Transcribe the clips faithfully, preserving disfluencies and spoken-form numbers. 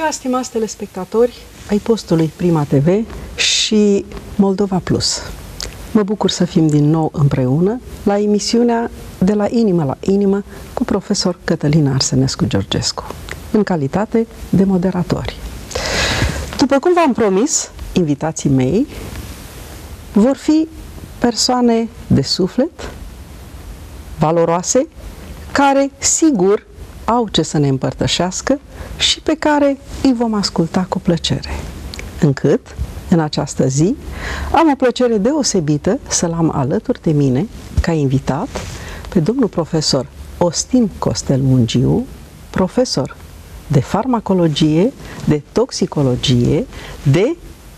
seara, stimați telespectatori ai postului Prima T V și Moldova Plus. Mă bucur să fim din nou împreună la emisiunea De la inimă la inimă cu profesor Cătălin Arsenescu Georgescu, în calitate de moderatori. După cum v-am promis, invitații mei vor fi persoane de suflet, valoroase, care, sigur, au ce să ne împărtășească și pe care îi vom asculta cu plăcere. Încât, în această zi, am o plăcere deosebită să-l am alături de mine, ca invitat, pe domnul profesor Ostin Costel Mungiu, profesor de farmacologie, de toxicologie, de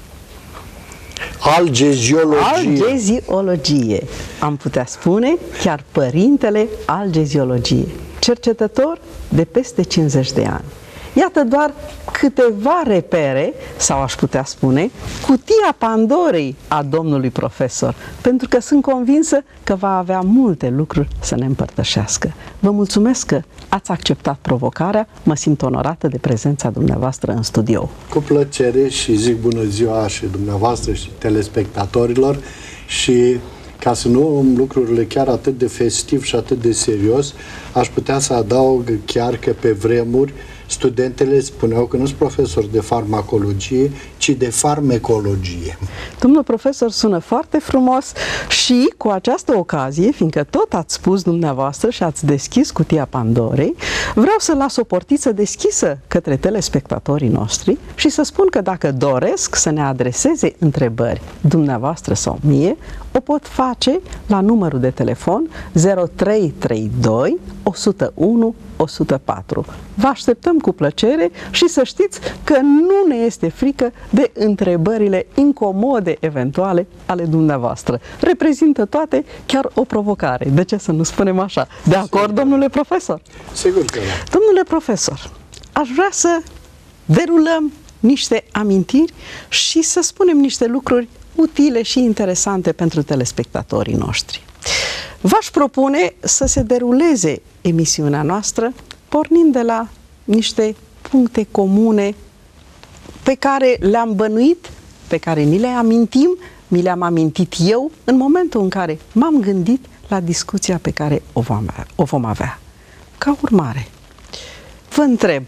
algeziologie. algeziologie. Am putea spune chiar părintele algeziologie, cercetător de peste cincizeci de ani. Iată doar câteva repere, sau aș putea spune, cutia Pandorei a domnului profesor, pentru că sunt convinsă că va avea multe lucruri să ne împărtășească. Vă mulțumesc că ați acceptat provocarea, mă simt onorată de prezența dumneavoastră în studio. Cu plăcere și zic bună ziua și dumneavoastră și telespectatorilor și ca să nu luăm lucrurile chiar atât de festiv și atât de serios, aș putea să adaug chiar că pe vremuri studentele spuneau că nu sunt profesori de farmacologie, ci de farmecologie. Domnul profesor, sună foarte frumos și cu această ocazie, fiindcă tot ați spus dumneavoastră și ați deschis cutia Pandorei, vreau să las o portiță deschisă către telespectatorii noștri și să spun că dacă doresc să ne adreseze întrebări dumneavoastră sau mie, o pot face la numărul de telefon zero trei trei doi, o zero unu, o zero patru. Vă așteptăm cu plăcere și să știți că nu ne este frică de întrebările incomode eventuale ale dumneavoastră. Reprezintă toate chiar o provocare. De ce să nu spunem așa? De acord, domnule profesor? Sigur că da. Domnule profesor, aș vrea să derulăm niște amintiri și să spunem niște lucruri utile și interesante pentru telespectatorii noștri. V-aș propune să se deruleze emisiunea noastră pornind de la niște puncte comune pe care le-am bănuit, pe care ni le amintim, mi le-am amintit eu în momentul în care m-am gândit la discuția pe care o vom avea. O vom avea. Ca urmare, vă întreb,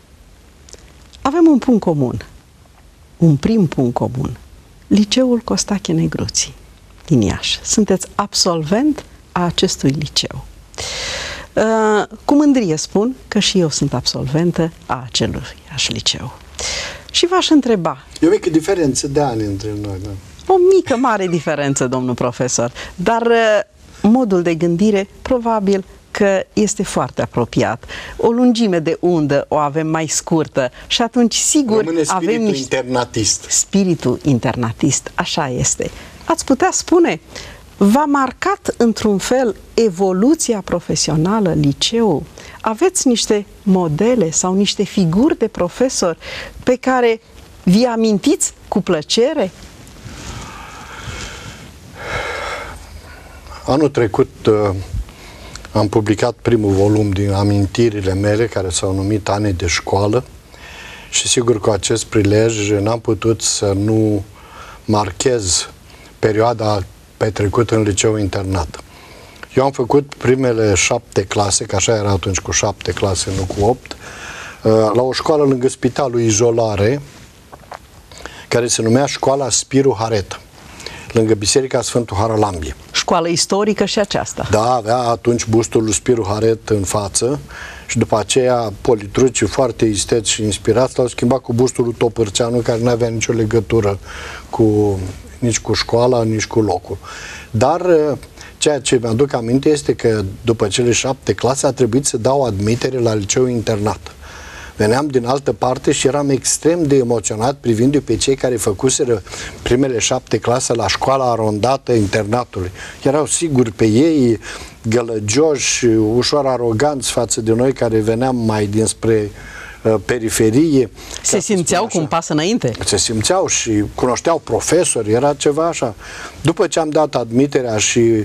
avem un punct comun, un prim punct comun, Liceul Costache Negruții din Iași. Sunteți absolvent a acestui liceu. Uh, cu mândrie spun că și eu sunt absolventă a acelui liceu. Și v-aș întreba... E o mică diferență de ani între noi, da? O mică, mare diferență, domnul profesor, dar uh, modul de gândire probabil că este foarte apropiat. O lungime de undă o avem mai scurtă și atunci, sigur, Rămâne spiritul avem niște... internatist. Spiritul internatist, așa este. Ați putea spune, v-a marcat într-un fel evoluția profesională liceul? Aveți niște modele sau niște figuri de profesori pe care vi amintiți cu plăcere? Anul trecut uh, am publicat primul volum din amintirile mele, care s-au numit Anii de școală, și sigur cu acest prilej n-am putut să nu marchez perioada petrecută în liceu internat. Eu am făcut primele șapte clase, că așa era atunci, cu șapte clase, nu cu opt, la o școală lângă Spitalul Izolare, care se numea Școala Spiru Haret, lângă Biserica Sfântul Haralambie. Școală istorică și aceasta. Da, avea atunci bustul lui Spiru Haret în față și după aceea politrucii foarte isteți și inspirați l-au schimbat cu bustul lui Topârceanu, care nu avea nicio legătură cu, nici cu școala, nici cu locul. Dar ceea ce mi-aduc aminte este că după cele șapte clase a trebuit să dau admitere la liceu internat. Veneam din altă parte și eram extrem de emoționat privindu-i pe cei care făcuseră primele șapte clase la școala arondată internatului. Erau siguri pe ei, gălăgioși, ușor aroganți față de noi care veneam mai dinspre uh, periferie. Se simțeau cu un pas înainte. Se simțeau și cunoșteau profesori, era ceva așa. După ce am dat admiterea și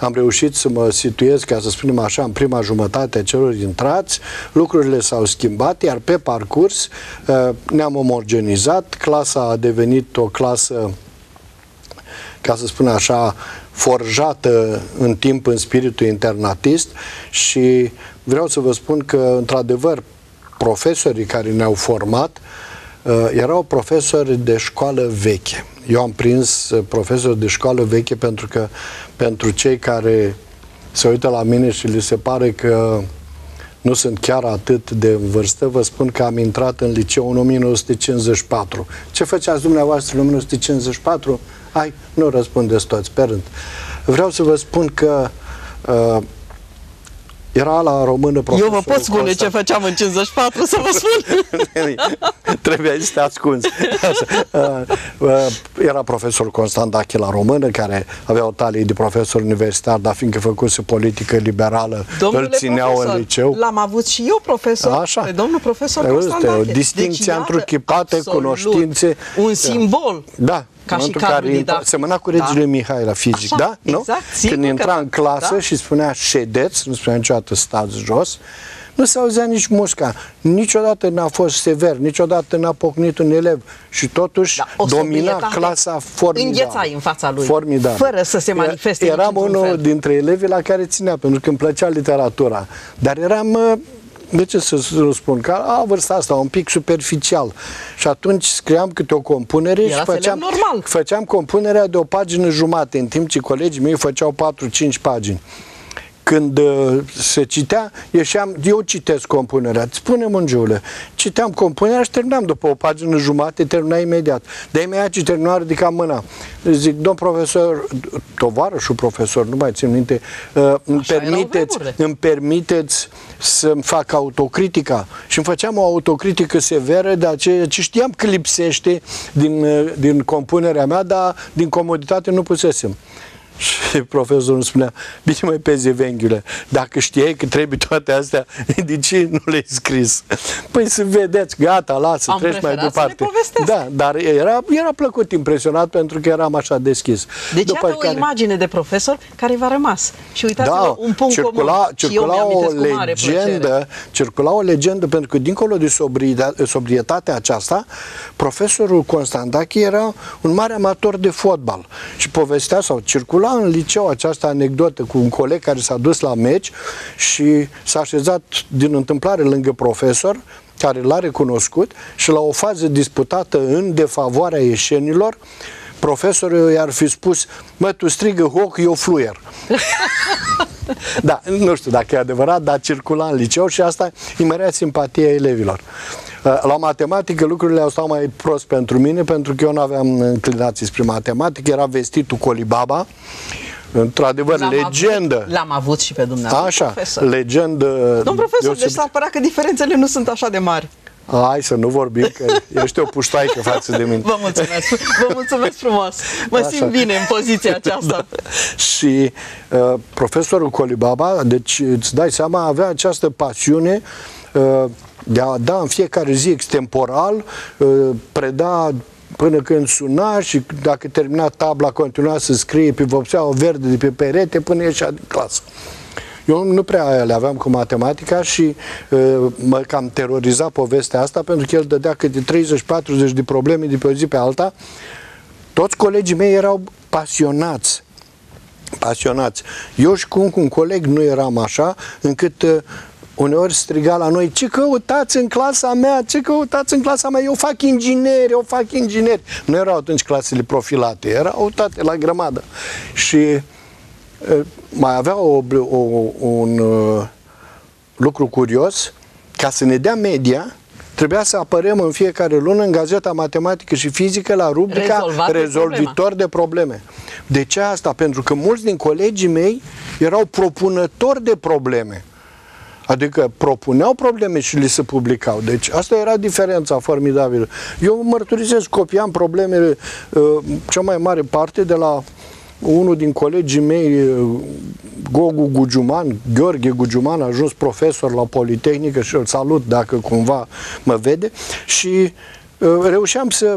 am reușit să mă situez, ca să spunem așa, în prima jumătate a celor intrați, lucrurile s-au schimbat, iar pe parcurs ne-am omogenizat, clasa a devenit o clasă, ca să spun așa, forjată în timp în spiritul internatist și vreau să vă spun că, într-adevăr, profesorii care ne-au format uh, erau profesori de școală veche. Eu am prins profesori de școală veche pentru că pentru cei care se uită la mine și li se pare că nu sunt chiar atât de în vârstă, vă spun că am intrat în liceu în o mie nouă sute cincizeci și patru. Ce făceați dumneavoastră în o mie nouă sute cincizeci și patru? Hai, nu răspundeți toți pe rând. Vreau să vă spun că uh, era la română profesorul. Eu vă pot spune Constant... ce făceam în cincizeci și patru, să vă spun. Trebuia să te ascunzi. Era profesorul Constandache la română, care avea o talie de profesor universitar, dar fiindcă făcuse politică liberală, domnule îl țineau profesor, în liceu. L-am avut și eu profesor, așa. Pe domnul profesor Constandache. O distinție deci, întruchipate, cunoștințe. Un simbol. Da. Ca și care semăna cu regele da. Mihai la fizic, așa, da? Exact, nu? Când intra în clasă da? și spunea ședeți, nu spunea niciodată stați jos, nu se auzea nici musca. Niciodată n-a fost sever, niciodată n-a pocnit un elev și totuși da, domina clasa formidabil. Înghețai în fața lui, formidabil. Fără să se manifeste. Eram unul fel. dintre elevii la care ținea, pentru că îmi plăcea literatura. Dar eram... De ce să spun? Că a vârsta asta, un pic superficial. Și atunci scriam câte o compunere Era și făceam, normal. făceam compunerea de o pagină jumate, în timp ce colegii mei făceau patru cinci pagini. Când uh, se citea, ieșeam, eu citesc compunerea, spune-mi un giule. Citeam compunerea și terminam după o pagină jumate, termina imediat. De imediat ce termina, ridicam mâna. Zic, domn profesor, tovarășul profesor, nu mai țin minte, uh, îmi, permiteți, îmi permiteți să-mi fac autocritica. Și îmi făceam o autocritică severă de aceea ce știam că lipsește din, uh, din compunerea mea, dar din comoditate nu pusesem. Și profesorul îmi spunea, bine măi pe zevenghiule, dacă știai că trebuie toate astea, de ce nu le-ai scris? Păi să vedeți, gata, lasă, Am treci mai departe. Da, dar era, era plăcut, impresionat pentru că eram așa deschis. Deci După iată care... o imagine de profesor care v-a rămas. Și uitați-vă, da, un punct circula, comun. Circula o legendă, circula o legendă, pentru că dincolo de sobrietate, sobrietatea aceasta, profesorul Constandache era un mare amator de fotbal. Și povestea sau circula în liceu această anecdotă cu un coleg care s-a dus la meci și s-a așezat din întâmplare lângă profesor, care l-a recunoscut și la o fază disputată în defavoarea ieșenilor, profesorul i-ar fi spus, mă, tu strigă hoc, eu fluier. Da, nu știu dacă e adevărat, dar circula în liceu și asta îi mărea simpatia elevilor. La matematică lucrurile au stat mai prost pentru mine, pentru că eu nu aveam înclinații spre matematică, era vestitul Colibaba, într-adevăr, legendă. L-am avut și pe dumneavoastră, așa, profesor. Legendă. Domn profesor, deci s-ar părea că diferențele nu sunt așa de mari. Hai să nu vorbim, că ești o puștoaică față de mine. Vă mulțumesc, vă mulțumesc frumos. Mă așa. simt bine în poziția aceasta. Da. Și uh, profesorul Colibaba, deci îți dai seama, avea această pasiune uh, de a da în fiecare zi extemporal, uh, preda până când suna și dacă termina tabla, continua să scrie pe vopseaua verde de pe perete până ieșea din clasă. Eu nu prea le aveam cu matematica și uh, mă cam teroriza povestea asta, pentru că el dădea câte treizeci patruzeci de probleme de pe o zi pe alta. Toți colegii mei erau pasionați. Pasionați. Eu și cu un, cu un coleg nu eram așa, încât uh, uneori striga la noi, ce căutați în clasa mea, ce căutați în clasa mea, eu fac ingineri, eu fac ingineri. Nu erau atunci clasele profilate, erau toate la grămadă. Și mai avea o, o, un uh, lucru curios, ca să ne dea media, trebuia să apărăm în fiecare lună în Gazeta Matematică și Fizică la rubrica Rezolvat Rezolvitor de probleme. De ce asta? Pentru că mulți din colegii mei erau propunători de probleme. Adică propuneau probleme și li se publicau. Deci asta era diferența formidabilă. Eu mărturisesc, copiam problemele, uh, cea mai mare parte de la unul din colegii mei, Gogu Gugiuman, Gheorghe Gugiuman, a ajuns profesor la Politehnică și îl salut dacă cumva mă vede, și uh, reușeam să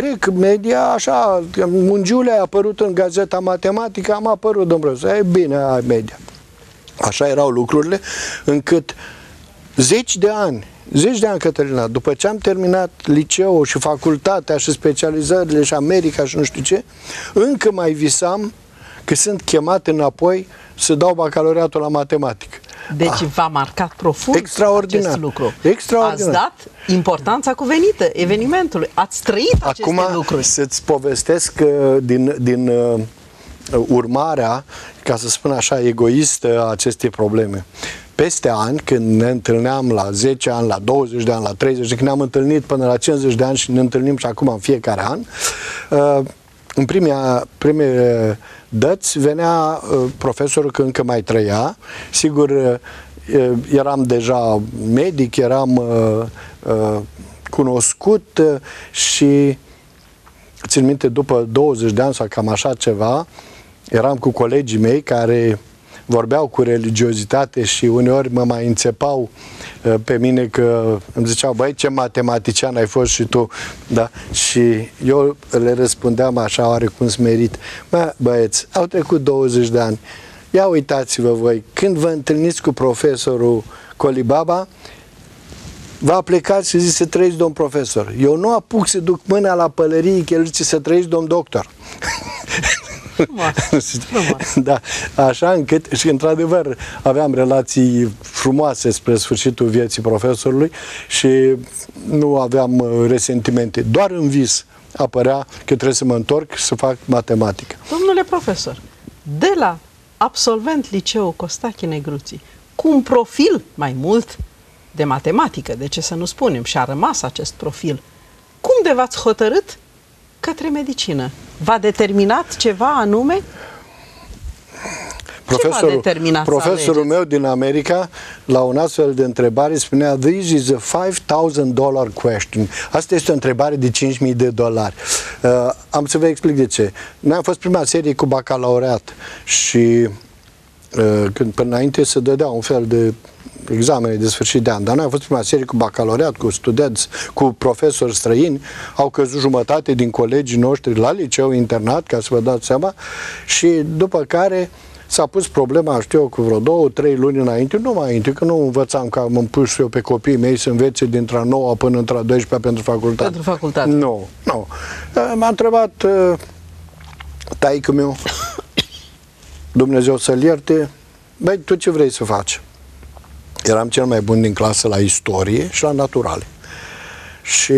trec media, așa, mungiule a apărut în Gazeta Matematică, am apărut, domnul profesor, e bine, ai media. Așa erau lucrurile, încât zeci de ani, zeci de ani, Cătălina, după ce am terminat liceul și facultatea și specializările și America și nu știu ce, încă mai visam că sunt chemat înapoi să dau bacalaureatul la matematică. Deci ah. v-a marcat profund Extraordinar. acest lucru. Extraordinar. Ați dat importanța cuvenită evenimentului. Ați trăit aceste Acum, lucruri. să-ți povestesc uh, din, din uh, urmarea, ca să spun așa, egoistă a acestei probleme. Peste ani, când ne întâlneam la zece ani, la douăzeci de ani, la treizeci, când ne-am întâlnit până la cincizeci de ani și ne întâlnim și acum în fiecare an, uh, în primea, primele dăți venea uh, profesorul că încă mai trăia. Sigur, uh, eram deja medic, eram uh, uh, cunoscut uh, și țin minte, după douăzeci de ani sau cam așa ceva, eram cu colegii mei care vorbeau cu religiozitate și uneori mă mai înțepau uh, pe mine că îmi ziceau, băi, ce matematician ai fost și tu, da? Și eu le răspundeam așa, oarecum smerit, bă, băieți, au trecut douăzeci de ani, ia uitați-vă voi, când vă întâlniți cu profesorul Colibaba, v-a plecat și zice, să trăiți, domn profesor. Eu nu apuc să duc mâna la pălărie, că el zice, să trăiți, domn doctor. Da, așa încât, și într-adevăr aveam relații frumoase spre sfârșitul vieții profesorului și nu aveam resentimente. Doar în vis apărea că trebuie să mă întorc să fac matematică. Domnule profesor, de la absolvent liceu Costache Negruții, cu un profil mai mult de matematică, de ce să nu spunem, și a rămas acest profil, cum de v-ați hotărât către medicină? V-a determinat ceva anume? Profesorul, profesorul meu din America, la un astfel de întrebare, spunea, this is a five thousand dollar question. Asta este o întrebare de cinci mii de dolari. Uh, am să vă explic de ce. Noi am fost prima serie cu bacalaureat și uh, când până înainte se dădea un fel de examene de sfârșit de an, dar noi am fost prima serie cu bacalaureat, cu studenți, cu profesori străini, au căzut jumătate din colegii noștri la liceu internat, ca să vă dați seama, și după care s-a pus problema, știu eu, cu vreo două, trei luni înainte, nu mai înainte, că nu învățam că am pus eu pe copiii mei să învețe dintre a noua până între a douăsprezecea pentru facultate. Pentru facultate. Nu, nu. M-a întrebat uh, taică meu, Dumnezeu să-l ierte, băi, tu ce vrei să faci? Eram cel mai bun din clasă la istorie și la naturale. Și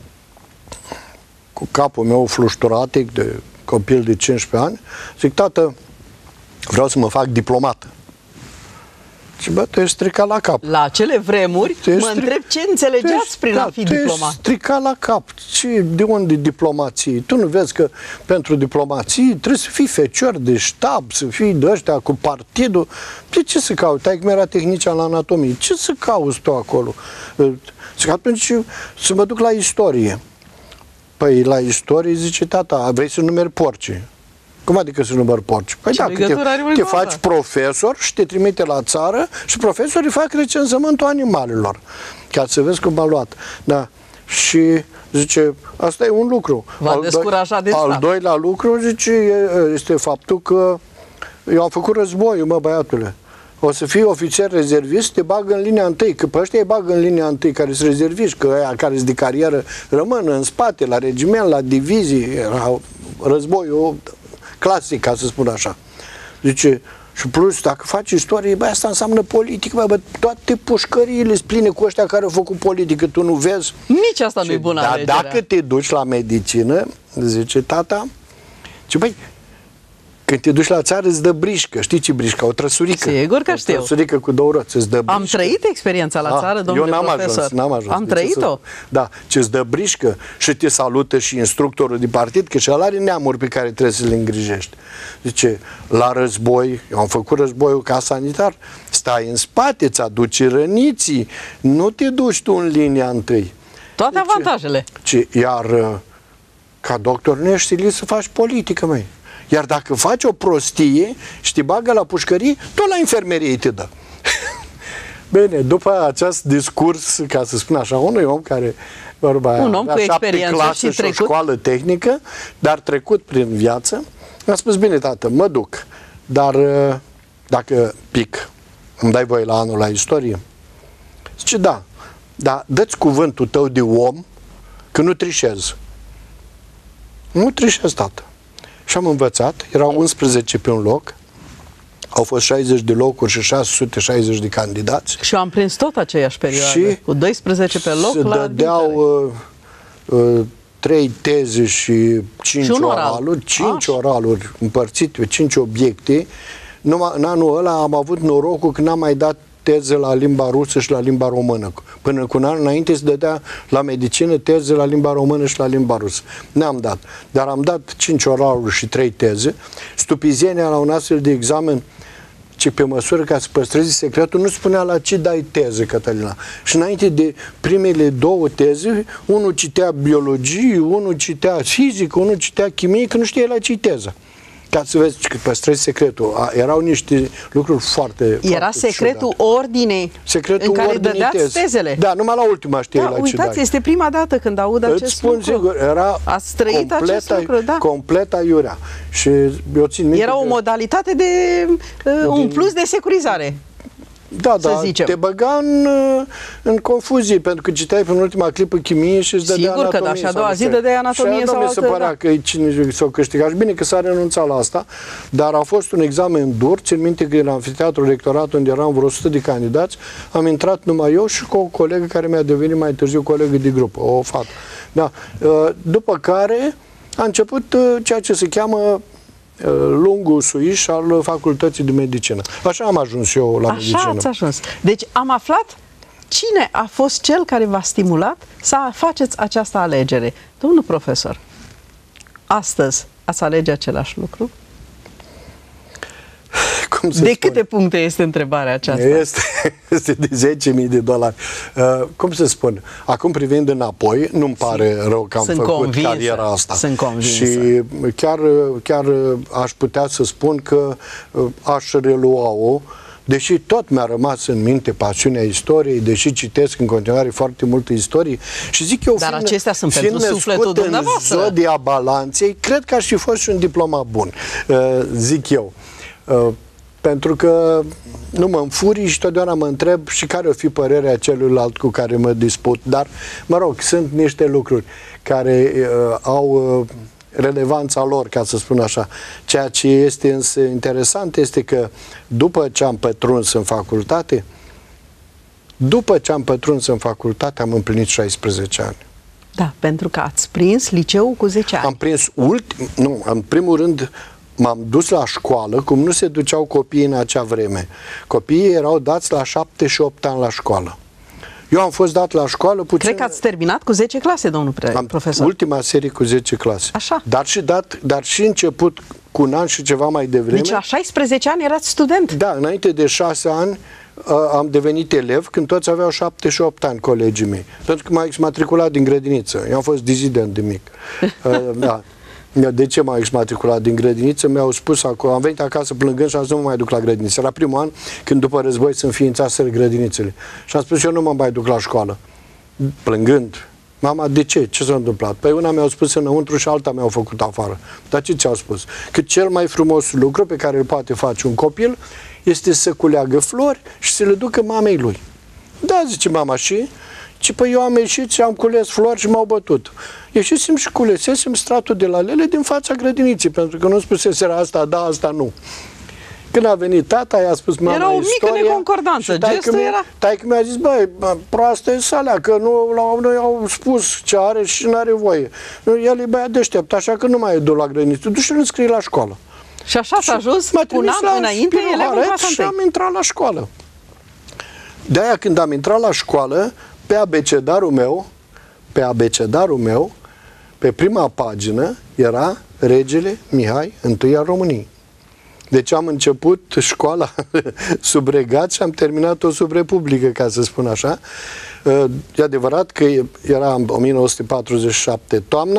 cu capul meu flușturatic de copil de cincisprezece ani, zic, tată, vreau să mă fac diplomat. Și bă, te-ai stricat la cap. La acele vremuri, mă întreb ce înțelegeați prin a fi diplomat. Te-ai stricat la cap. Ce, de unde diplomație? Tu nu vezi că pentru diplomație trebuie să fii fecior de ștab, să fii de ăștia cu partidul. De ce să cauți? Ai cum era tehnician la anatomie. Ce să cauți tu acolo? Și atunci să mă duc la istorie. Păi la istorie zice, tata, vrei să numeri porci? Cum adică să număr porci? Păi da, te, te faci profesor și te trimite la țară și profesorii fac recenzământul animalelor. Ca să vezi cum a luat. Da. Și zice, asta e un lucru. V-a descurajat de Al doilea lucru, zice, este faptul că eu am făcut războiul, mă, băiatule. O să fii ofițer rezervist, te bagă în linia întâi, că pe ăștia îi bagă în linia întâi care sunt rezerviști, că aia care sunt de carieră rămân în spate, la regiment, la divizii, războiul clasic, ca să spun așa. Zice, și plus, dacă faci istorie, bă, asta înseamnă politică, bă, bă, toate pușcăriile sunt pline cu ăștia care au făcut politică, tu nu vezi? Nici asta nu e bună Dar alegerea. dacă te duci la medicină, zice tata, zice, băi, când te duci la țară îți dă brișcă, știi ce brișcă? O trăsurică. Sigur că știu. O trăsurică cu două roți, îți dă brișcă. Am trăit experiența la țară, domnule eu n-am profesor. Ajuns, n-am ajuns. Am trăit-o? Da, ce îți dă brișcă și te salută și instructorul de partid, că și ăla are neamuri pe care trebuie să le îngrijești. Zice, la război, eu am făcut războiul ca sanitar, stai în spate, îți aduci răniții, nu te duci tu în linia întâi. Toate Zice, avantajele. Ce, iar ca doctor nu ești silit să faci politică, măi. Iar dacă faci o prostie și te bagă la pușcărie, tot la infirmerie te dă. Bine, după acest discurs, ca să spun așa, unui om care, vorba aia, un om cu experiență și, și trecut. o școală tehnică, dar trecut prin viață, mi-a spus, bine, tată, mă duc, dar dacă pic, îmi dai voie la anul la istorie? Zice, da, dar dă-ți cuvântul tău de om că nu trișez. Nu trișez, tată. Și am învățat, erau unsprezece pe un loc, au fost șaizeci de locuri și șase sute șaizeci de candidați. Și am prins tot aceeași perioadă, și cu doisprezece pe loc se la dădeau uh, uh, trei teze și cinci și oral. oraluri, cinci Așa. oraluri împărțite pe cinci obiecte. Numai în anul ăla am avut norocul că n-am mai dat teze la limba rusă și la limba română. Până cu un an înainte se dădea la medicină teze la limba română și la limba rusă. Ne-am dat. Dar am dat cinci oraluri și trei teze. Stupizenia la un astfel de examen, ci pe măsură ca să păstrezi secretul, nu spunea la ce dai teză, Cătălina. Și înainte de primele două teze, unul citea biologie, unul citea fizică, unul citea chimie, că nu știa la ce teză. Ca să vezi că păstrezi secretul. A, erau niște lucruri foarte... Era foarte secretul ciudate. ordinei Secretul în care ordinii dădeați teze. tezele. Da, numai la ultima știi Da, la ce uitați, dai. este prima dată când aud Îți acest spun lucru. sigur, era Ați trăit acest completa, lucru, da. completa aiurea. Și eu țin minte Era o că- modalitate de uh, un Din- plus de securizare. Da, să da, zicem. te băga în, în confuzie, pentru că citeai pe ultima clipă chimie și îți dădea Sigur că anatomie. da, și a sau doua nu zi știu. dădeai anatomie și sau aia, altă, mi se părea da. că e cine s-o câștigat. Și bine că s-a renunțat la asta, dar a fost un examen dur. Țin minte că în amfiteatrul rectorat, unde eram vreo o sută de candidați, am intrat numai eu și cu o colegă care mi-a devenit mai târziu colegă de grup, o fată. Da. După care a început ceea ce se cheamă lungul suiș al Facultății de Medicină. Așa am ajuns eu la Așa medicină. ați ajuns. Deci am aflat cine a fost cel care v-a stimulat să faceți această alegere. Domnul profesor, astăzi ați alege același lucru? Cum se De spune? câte puncte este întrebarea aceasta? Este, este de zece mii de dolari. Uh, cum să spun? Acum privind înapoi, nu-mi pare rău că am Sunt făcut convinsă, cariera asta. sunt convinsă. Și chiar, chiar aș putea să spun că uh, aș relua-o, deși tot mi-a rămas în minte pasiunea istoriei, deși citesc în continuare foarte multe istorie și zic eu, Dar fiind, acestea sunt fiind pentru sufletul născut în dumneavoastră. zodia balanței, cred că aș fi fost și un diplomat bun, uh, zic eu. Uh, pentru că nu mă înfurii și totdeauna mă întreb și care o fi părerea celuilalt cu care mă disput. Dar, mă rog, sunt niște lucruri care uh, au uh, relevanța lor, ca să spun așa. Ceea ce este însă interesant este că după ce am pătruns în facultate, după ce am pătruns în facultate, am împlinit șaisprezece ani. Da, pentru că ați prins liceul cu zece ani. Am prins ultim, nu, în primul rând m-am dus la școală, cum nu se duceau copiii în acea vreme. Copiii erau dați la șapte și opt ani la școală. Eu am fost dat la școală puțin... Cred că ați terminat cu zece clase, domnul pre- am profesor. ultima serie cu zece clase. Așa. Dar și, dat, dar și început cu un an și ceva mai devreme. Deci la șaisprezece ani erați student. Da, înainte de șase ani uh, am devenit elev, când toți aveau șapte și opt ani, colegii mei. Pentru că m-am exmatriculat din grădiniță. Eu am fost dizident de mic. Uh, da. De ce m-am exmatriculat din grădiniță? Mi-au spus acolo, am venit acasă plângând și am zis, nu mă mai duc la grădiniță. Era primul an când după război se înființaseră grădinițele. Și am spus, eu nu mă mai duc la școală. Plângând. Mama, de ce? Ce s-a întâmplat? Păi una mi-au spus înăuntru și alta mi-au făcut afară. Dar ce ți-au spus? Că cel mai frumos lucru pe care îl poate face un copil este să culeagă flori și să le ducă mamei lui. Da, zice mama, și? Și păi eu am ieșit și am cules flori și m-au bătut. Ieșisem și culesesem stratul de la lele din fața grădiniței, pentru că nu spuseseră asta, da, asta nu. Când a venit tata, i-a spus mama Era o mică istoria, neconcordanță, și taică gestul mi- era- Taică mi-a zis, băi, bă, proastă e salea, că nu, la noi au spus ce are și nu are voie. El e băiat deștept, așa că nu mai e du la grădiniță, du și îl înscrie la școală. Și așa s-a ajuns M-a cu un trimis an la înainte, Spirul elev în Haret clasa și întâi. am intrat la școală. De-aia când am intrat la școală, pe abecedarul meu, pe abecedarul meu, pe prima pagină era Regele Mihai I al României. Deci am început școala sub regat și am terminat-o sub Republică, ca să spun așa. E adevărat că era în o mie nouă sute patruzeci și șapte toamna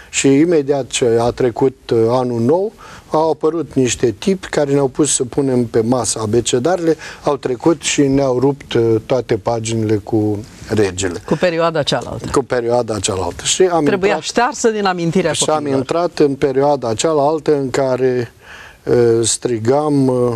Și imediat ce a trecut anul nou, au apărut niște tipi care ne-au pus să punem pe masă abecedarele, au trecut și ne-au rupt toate paginile cu regele. Cu perioada cealaltă. Cu perioada cealaltă. Și am Trebuia intrat, ștearsă din amintirea și copiilor. am intrat în perioada cealaltă în care uh, strigam uh,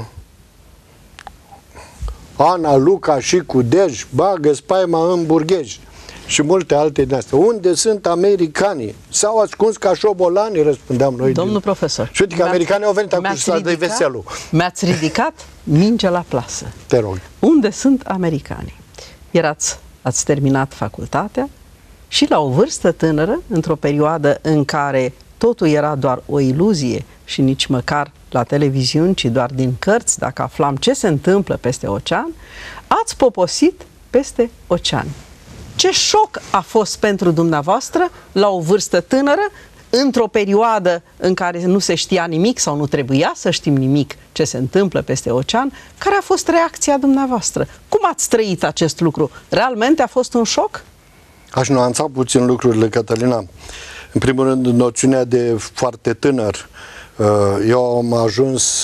Ana, Luca și cu Dej, bagă spaima în burghej. Și multe alte din astea. Unde sunt americanii? S-au ascuns ca șobolani, răspundeam noi. Domnul din... profesor. Și uite că americanii au venit acum și s-a dă veselul. Mi-ați ridicat minge la plasă. Te rog. Unde sunt americanii? Erați, ați terminat facultatea și la o vârstă tânără, într-o perioadă în care totul era doar o iluzie și nici măcar la televiziuni, ci doar din cărți, dacă aflam ce se întâmplă peste ocean, ați poposit peste ocean. Ce șoc a fost pentru dumneavoastră la o vârstă tânără, într-o perioadă în care nu se știa nimic sau nu trebuia să știm nimic ce se întâmplă peste ocean? Care a fost reacția dumneavoastră? Cum ați trăit acest lucru? Realmente a fost un șoc? Aș nuanța puțin lucrurile, Cătălina. În primul rând, noțiunea de foarte tânăr. Eu am ajuns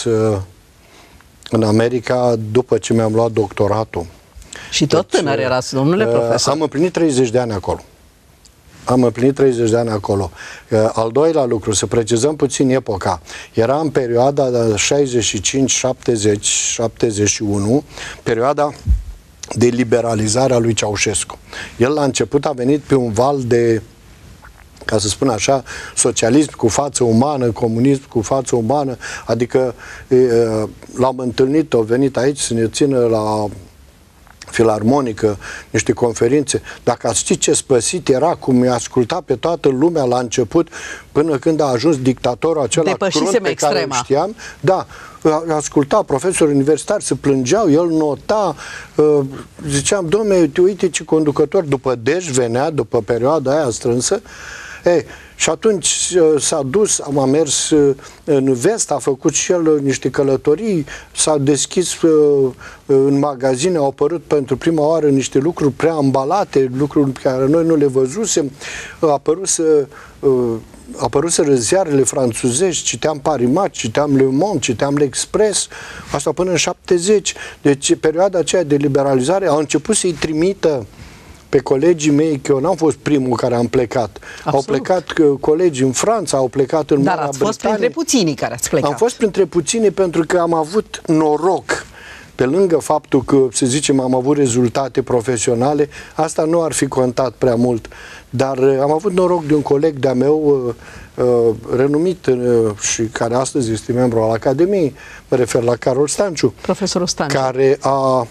în America după ce mi-am luat doctoratul. Și tot deci, tânăr erați, domnule profesor. Am împlinit treizeci de ani acolo. Am împlinit treizeci de ani acolo. Al doilea lucru, să precizăm puțin epoca. Era în perioada șaizeci și cinci șaptezeci șaptezeci și unu, perioada de liberalizare a lui Ceaușescu. El la început a venit pe un val de, ca să spun așa, socialism cu față umană, comunism cu față umană, adică l-am întâlnit, a venit aici să ne țină la filarmonică, niște conferințe. Dacă ați ști ce spăsit era, cum i-a ascultat pe toată lumea la început, până când a ajuns dictatorul acela crunt pe extrema. care îl știam, da, asculta profesori universitari, se plângeau, el nota, uh, ziceam, dom'le, uite ce conducător, după Dej venea, după perioada aia strânsă, ei, și atunci s-a dus, am mers în vest, a făcut și el niște călătorii, s-a deschis în magazine, au apărut pentru prima oară niște lucruri prea ambalate, lucruri pe care noi nu le văzusem, a apărut să... A apărut să ziarele franțuzești, citeam Parimat, citeam Le Monde, citeam L'Express, asta până în șaptezeci. Deci perioada aceea de liberalizare au început să-i trimită pe colegii mei, că eu n-am fost primul care am plecat. Absolut. Au plecat colegii în Franța, au plecat în Marea Britanie. Dar ați fost printre puținii care ați plecat. Am fost printre puținii pentru că am avut noroc. Pe lângă faptul că, să zicem, am avut rezultate profesionale, asta nu ar fi contat prea mult. Dar am avut noroc de un coleg de-a meu uh, uh, renumit uh, și care astăzi este membru al Academiei, mă refer la Carol Stanciu, profesorul Stanciu, care a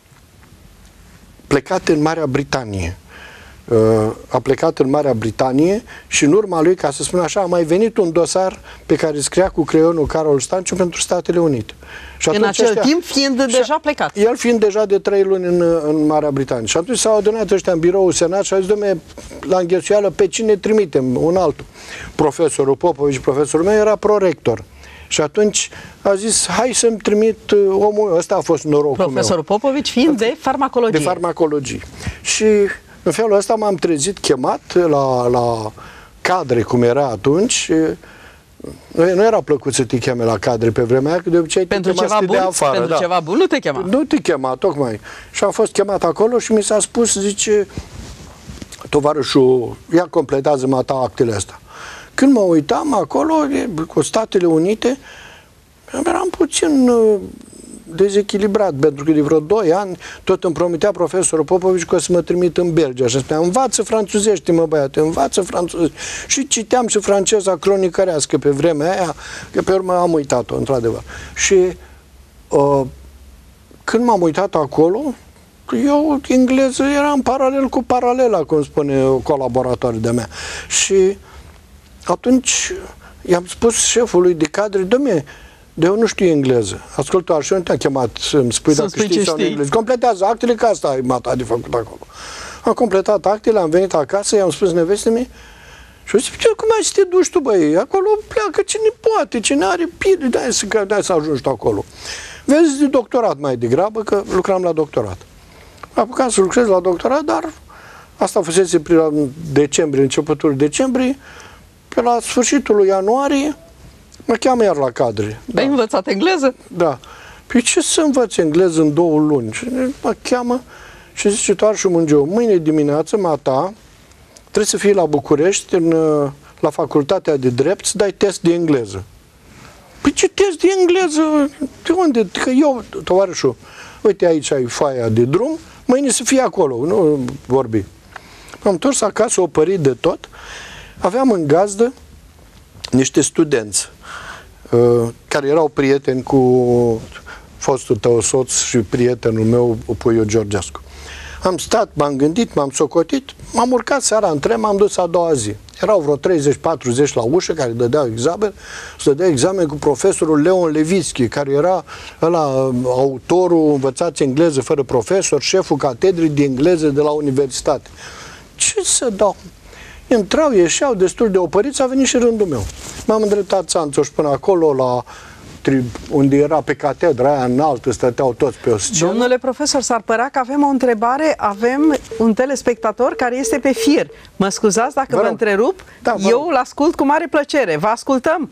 plecat în Marea Britanie. Uh, a plecat în Marea Britanie și în urma lui, ca să spun așa, a mai venit un dosar pe care scria cu creionul Carol Stanciu pentru Statele Unite. Și în acel ăștia, timp fiind deja plecat. El fiind deja de trei luni în, în Marea Britanie. Și atunci s-au adunat ăștia în biroul Senat și a zis, dom'le, la înghesuială pe cine trimitem? Un altul. Profesorul Popovici, profesorul meu, era prorector. Și atunci a zis, hai să-mi trimit omul, ăsta a fost norocul meu. Profesorul Popovici fiind de farmacologie. De farmacologie. Și în felul ăsta m-am trezit chemat la, la cadre, cum era atunci. Nu era plăcut să te cheme la cadre pe vremea aia, că de obicei pentru te ceva bun, de afară. pentru da. ceva bun nu te chema. Nu te chema, tocmai. Și am fost chemat acolo și mi s-a spus, zice, tovarășul, ia completează-mă ta actele astea. Când mă uitam acolo, cu Statele Unite, eram puțin uh, dezechilibrat, pentru că de vreo doi ani tot îmi promitea profesorul Popovici că o să mă trimit în Belgia și spunea, învață franțuzește, mă băiate, învață franțuzește. Și citeam și franceza cronicărească pe vremea aia, că pe urmă am uitat-o, într-adevăr. Și uh, când m-am uitat acolo, eu, engleză, eram paralel cu paralela, cum spune colaboratorii de mea. Și atunci i-am spus șefului de cadre, dom'le, de eu nu știu engleză. Ascultă, și nu te-am chemat să-mi spui dacă știi, știi sau nu engleză. Completează actele, că asta ai mata de făcut acolo. Am completat actele, am venit acasă, i-am spus neveste mea și eu zic, cum ai să te duci tu, băi? Acolo pleacă cine poate, cine are pile, de-aia să, de să ajungi tu acolo. Vezi de doctorat mai degrabă, că lucram la doctorat. Am apucat să lucrez la doctorat, dar asta fusese prin decembrie, începutul decembrie. pe la sfârșitul lui ianuarie mă cheamă iar la cadre. Da. Ai învățat engleză? Da. Păi ce să învăț engleză în două luni? Și mă cheamă și zice tovarășul Mângeu, mâine dimineață, mata, trebuie să fii la București, în, la facultatea de drept, să dai test de engleză. Păi ce test de engleză? De unde? Că eu, tovarășul, uite aici ai foaia de drum, mâine să fie acolo, nu vorbi. M-am întors acasă, opărit de tot. Aveam în gazdă niște studenți uh, care erau prieteni cu fostul tău soț și prietenul meu, Puiu Georgescu. Am stat, m-am gândit, m-am socotit, m-am urcat seara în tren, m-am dus a doua zi. Erau vreo treizeci patruzeci la ușă care dădeau examen, să dădea examen cu profesorul Leon Levitsky, care era ăla, autorul Învățați engleză fără profesor, șeful catedrii de engleză de la universitate. Ce să dau? Intrau, ieșeau destul de opăriți, a venit și rândul meu. M-am îndreptat Țanțoș până acolo, la unde era pe catedra aia înaltă, stăteau toți pe o scenă. Domnule profesor, s-ar părea că avem o întrebare, avem un telespectator care este pe fir. Mă scuzați dacă vă, vă întrerup, da, vă eu îl ascult cu mare plăcere. Vă ascultăm.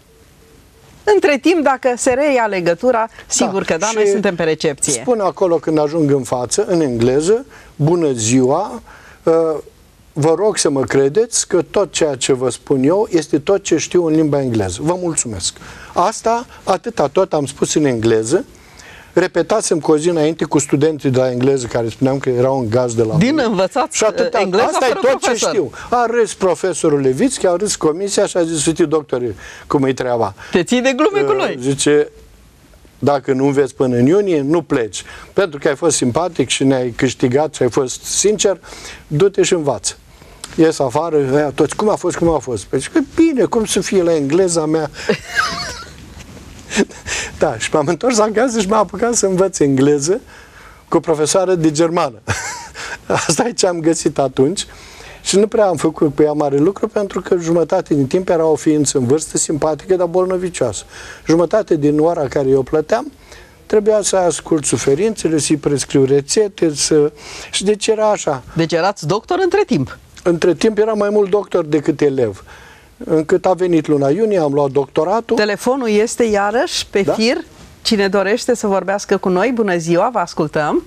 Între timp, dacă se reia legătura, sigur da, că da, noi suntem pe recepție. Spun acolo când ajung în față, în engleză, bună ziua, uh, vă rog să mă credeți că tot ceea ce vă spun eu este tot ce știu în limba engleză. Vă mulțumesc. Asta, atâta tot am spus în engleză. Repetasem cu o zi înainte cu studenții de la engleză care spuneam că erau în gaz de la Din învățați și atâta, engleza asta e tot profesor. Ce știu. A râs profesorul Levitsky, a râs comisia și a zis, uite, doctore, cum e treaba. Te ții de glume uh, cu noi. Zice, dacă nu înveți până în iunie, nu pleci. Pentru că ai fost simpatic și ne-ai câștigat și ai fost sincer, du-te și învață. Ies afară, aia, toți, cum a fost, cum a fost? Păi, bine, cum să fie la engleza mea? Da, și m-am întors acasă și m-am apucat să învăț engleză cu profesoară de germană. Asta e ce am găsit atunci. Și nu prea am făcut cu ea mare lucru, pentru că jumătate din timp era o ființă în vârstă, simpatică, dar bolnăvicioasă. Jumătate din ora care eu plăteam, trebuia să ascult suferințele, să-i prescriu rețete, să... și deci era așa. Deci erați doctor între timp? Între timp era mai mult doctor decât elev. Încât a venit luna iunie, am luat doctoratul. Telefonul este iarăși pe da? fir. Cine dorește să vorbească cu noi, bună ziua, vă ascultăm.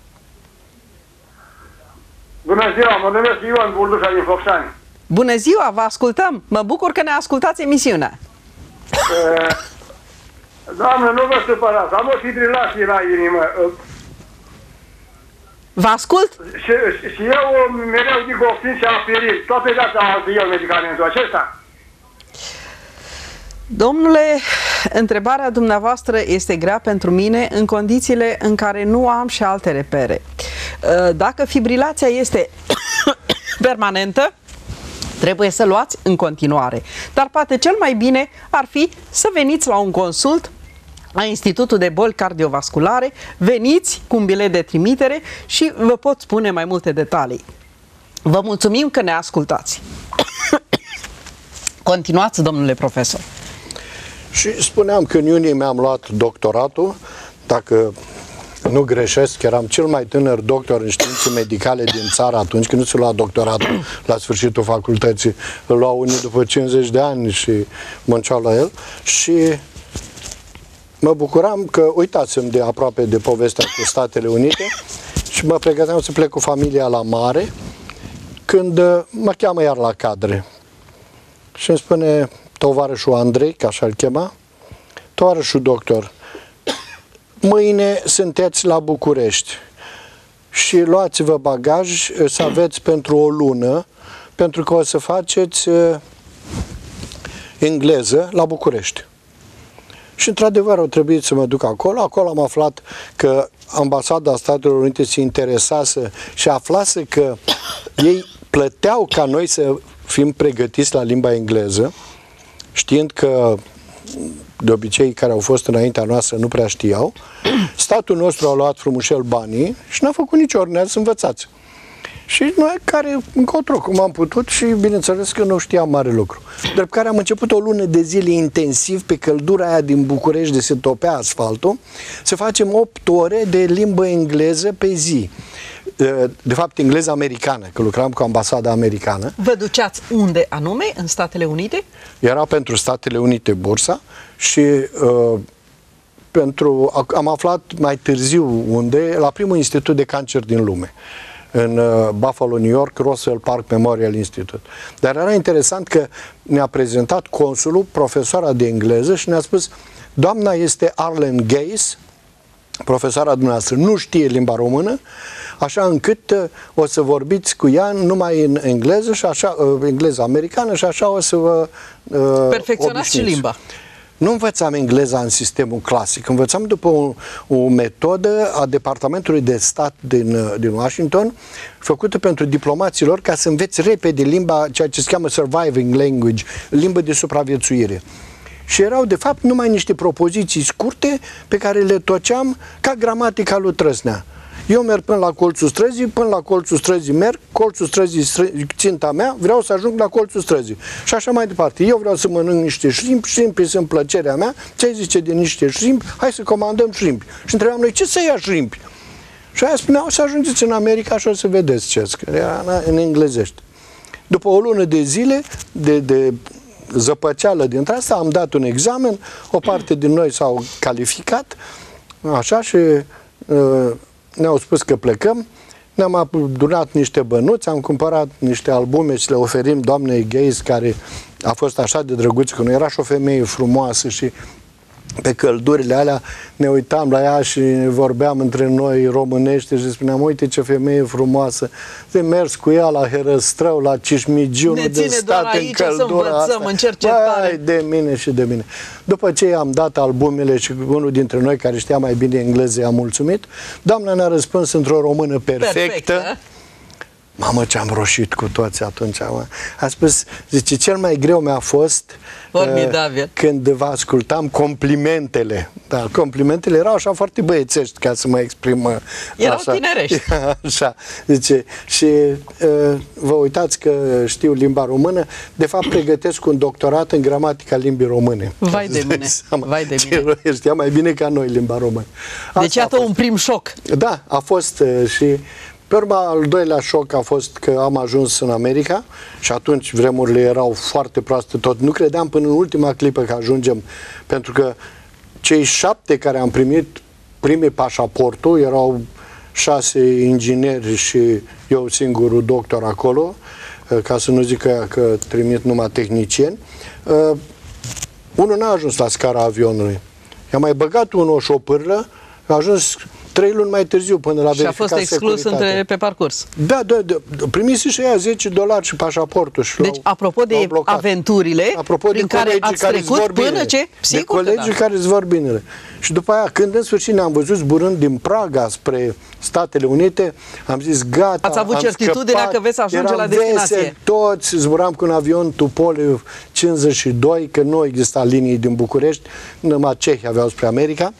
Bună ziua, mă numesc Ion Burdușa din Focșani. Bună ziua, vă ascultăm. Mă bucur că ne ascultați emisiunea. Uh, doamnă, nu vă supărați, am o fibrilație la inimă. Uh, Vă ascult? Și, și eu mereu dic oxin și aspirin. Toată viața am eu medicamentul acesta. Domnule, întrebarea dumneavoastră este grea pentru mine în condițiile în care nu am și alte repere. Dacă fibrilația este permanentă, trebuie să luați în continuare. Dar poate cel mai bine ar fi să veniți la un consult la Institutul de Boli Cardiovasculare, veniți cu un bilet de trimitere și vă pot spune mai multe detalii. Vă mulțumim că ne ascultați. Continuați, domnule profesor. Și spuneam că în iunie mi-am luat doctoratul, dacă nu greșesc, eram cel mai tânăr doctor în științe medicale din țară atunci, când nu se lua doctoratul la sfârșitul facultății, îl luau unii după cincizeci de ani și munceau la el și mă bucuram că uitasem de aproape de povestea cu Statele Unite și mă pregăteam să plec cu familia la mare, când mă cheamă iar la cadre și îmi spune tovarășul Andrei, că așa-l chema, tovarășul doctor, mâine sunteți la București și luați-vă bagaj să aveți pentru o lună, pentru că o să faceți engleză la București. Și într-adevăr au trebuit să mă duc acolo. Acolo am aflat că Ambasada Statelor Unite se interesase și aflase că ei plăteau ca noi să fim pregătiți la limba engleză, știind că de obicei care au fost înaintea noastră nu prea știau. Statul nostru a luat frumușel banii și n-a făcut nici ori, ne-a învățați. Și noi care încotro, cum am putut și bineînțeles că nu știam mare lucru. Drept care am început o lună de zile intensiv pe căldura aia din București de se topea asfaltul, să facem opt ore de limbă engleză pe zi. de fapt engleză americană, că lucram cu ambasada americană. Vă duceați unde anume? În Statele Unite? Era pentru Statele Unite bursa și uh, pentru, am aflat mai târziu unde, la primul institut de cancer din lume, în uh, Buffalo, New York, Roswell Park Memorial Institute. Dar era interesant că ne-a prezentat consulul, profesoara de engleză, și ne-a spus: doamna este Arlene Gaze, profesoara dumneavoastră nu știe limba română, așa încât uh, o să vorbiți cu ea numai în engleză, și așa, uh, engleză americană, și așa o să vă uh, perfecționați și limba. Nu învățam engleza în sistemul clasic, învățam după o, o metodă a Departamentului de Stat din, din Washington, făcută pentru diplomaților, ca să înveți repede limba, ceea ce se cheamă surviving language, limbă de supraviețuire. Și erau, de fapt, numai niște propoziții scurte pe care le toceam ca gramatica lui Trăsnea. Eu merg până la colțul străzii, până la colțul străzii merg, colțul străzii stră- ținta mea, vreau să ajung la colțul străzii. Și așa mai departe. Eu vreau să mănânc niște șrimpi, șrimpii sunt plăcerea mea, ce zice de niște șrimpi, hai să comandăm șrimpi. Și întrebam noi, ce să ia șrimpi? Și aia spunea, o să ajungeți în America și o să vedeți ce scria în englezește. După o lună de zile de, de zăpăceală dintre asta, am dat un examen, o parte din noi s-au calificat, așa, și uh, ne-au spus că plecăm, ne-am adunat niște bănuți, am cumpărat niște albume și le oferim doamnei Gaze, care a fost așa de drăguță, că nu era și o femeie frumoasă, și pe căldurile alea ne uitam la ea și vorbeam între noi românește și spuneam, uite ce femeie frumoasă, de mers cu ea la Herăstrău, la Cismigiu, de stat în căldura asta. În cercetare. Vai, de mine și de mine. După ce i-am dat albumele și unul dintre noi care știa mai bine engleză i-a mulțumit, doamna ne-a răspuns într-o română perfectă. Perfectă. Mamă, ce-am roșit cu toți atunci. Mă. A spus, zice, cel mai greu mi-a fost uh, când vă ascultam complimentele. Da, complimentele erau așa foarte băiețești, ca să mă exprim uh, erau așa. tinerești. Așa, zice, și uh, vă uitați că știu limba română, de fapt pregătesc un doctorat în gramatica limbii române. Vai de mine, vai de mine. Știa mai bine ca noi limba română. Asta deci iată un prim șoc. Da, a fost uh, și... Pe urma, al doilea șoc a fost că am ajuns în America și atunci vremurile erau foarte proaste tot. Nu credeam până în ultima clipă că ajungem, pentru că cei șapte care am primit primii pașaportul, erau șase ingineri și eu singurul doctor acolo, ca să nu zic că, că trimit numai tehnicieni. Uh, unul n-a ajuns la scara avionului. I-a mai băgat unul o șopârlă, a ajuns trei luni mai târziu până la verificat securitatea. Și a fost exclus între, pe parcurs. Da, da, da. Primise și ea zece dolari și pașaportul. Și deci, apropo de aventurile apropo prin de care ați care trecut până bine. ce... De colegii da. care îți vor bine. Și după aia, când în sfârșit ne-am văzut zburând din Praga spre Statele Unite, am zis, gata, ați avut certitudinea că veți ajunge la destinație. Vesel, toți, zburam cu un avion Tupolev cincizeci și doi, că nu exista linii din București, numai cehii aveau spre America.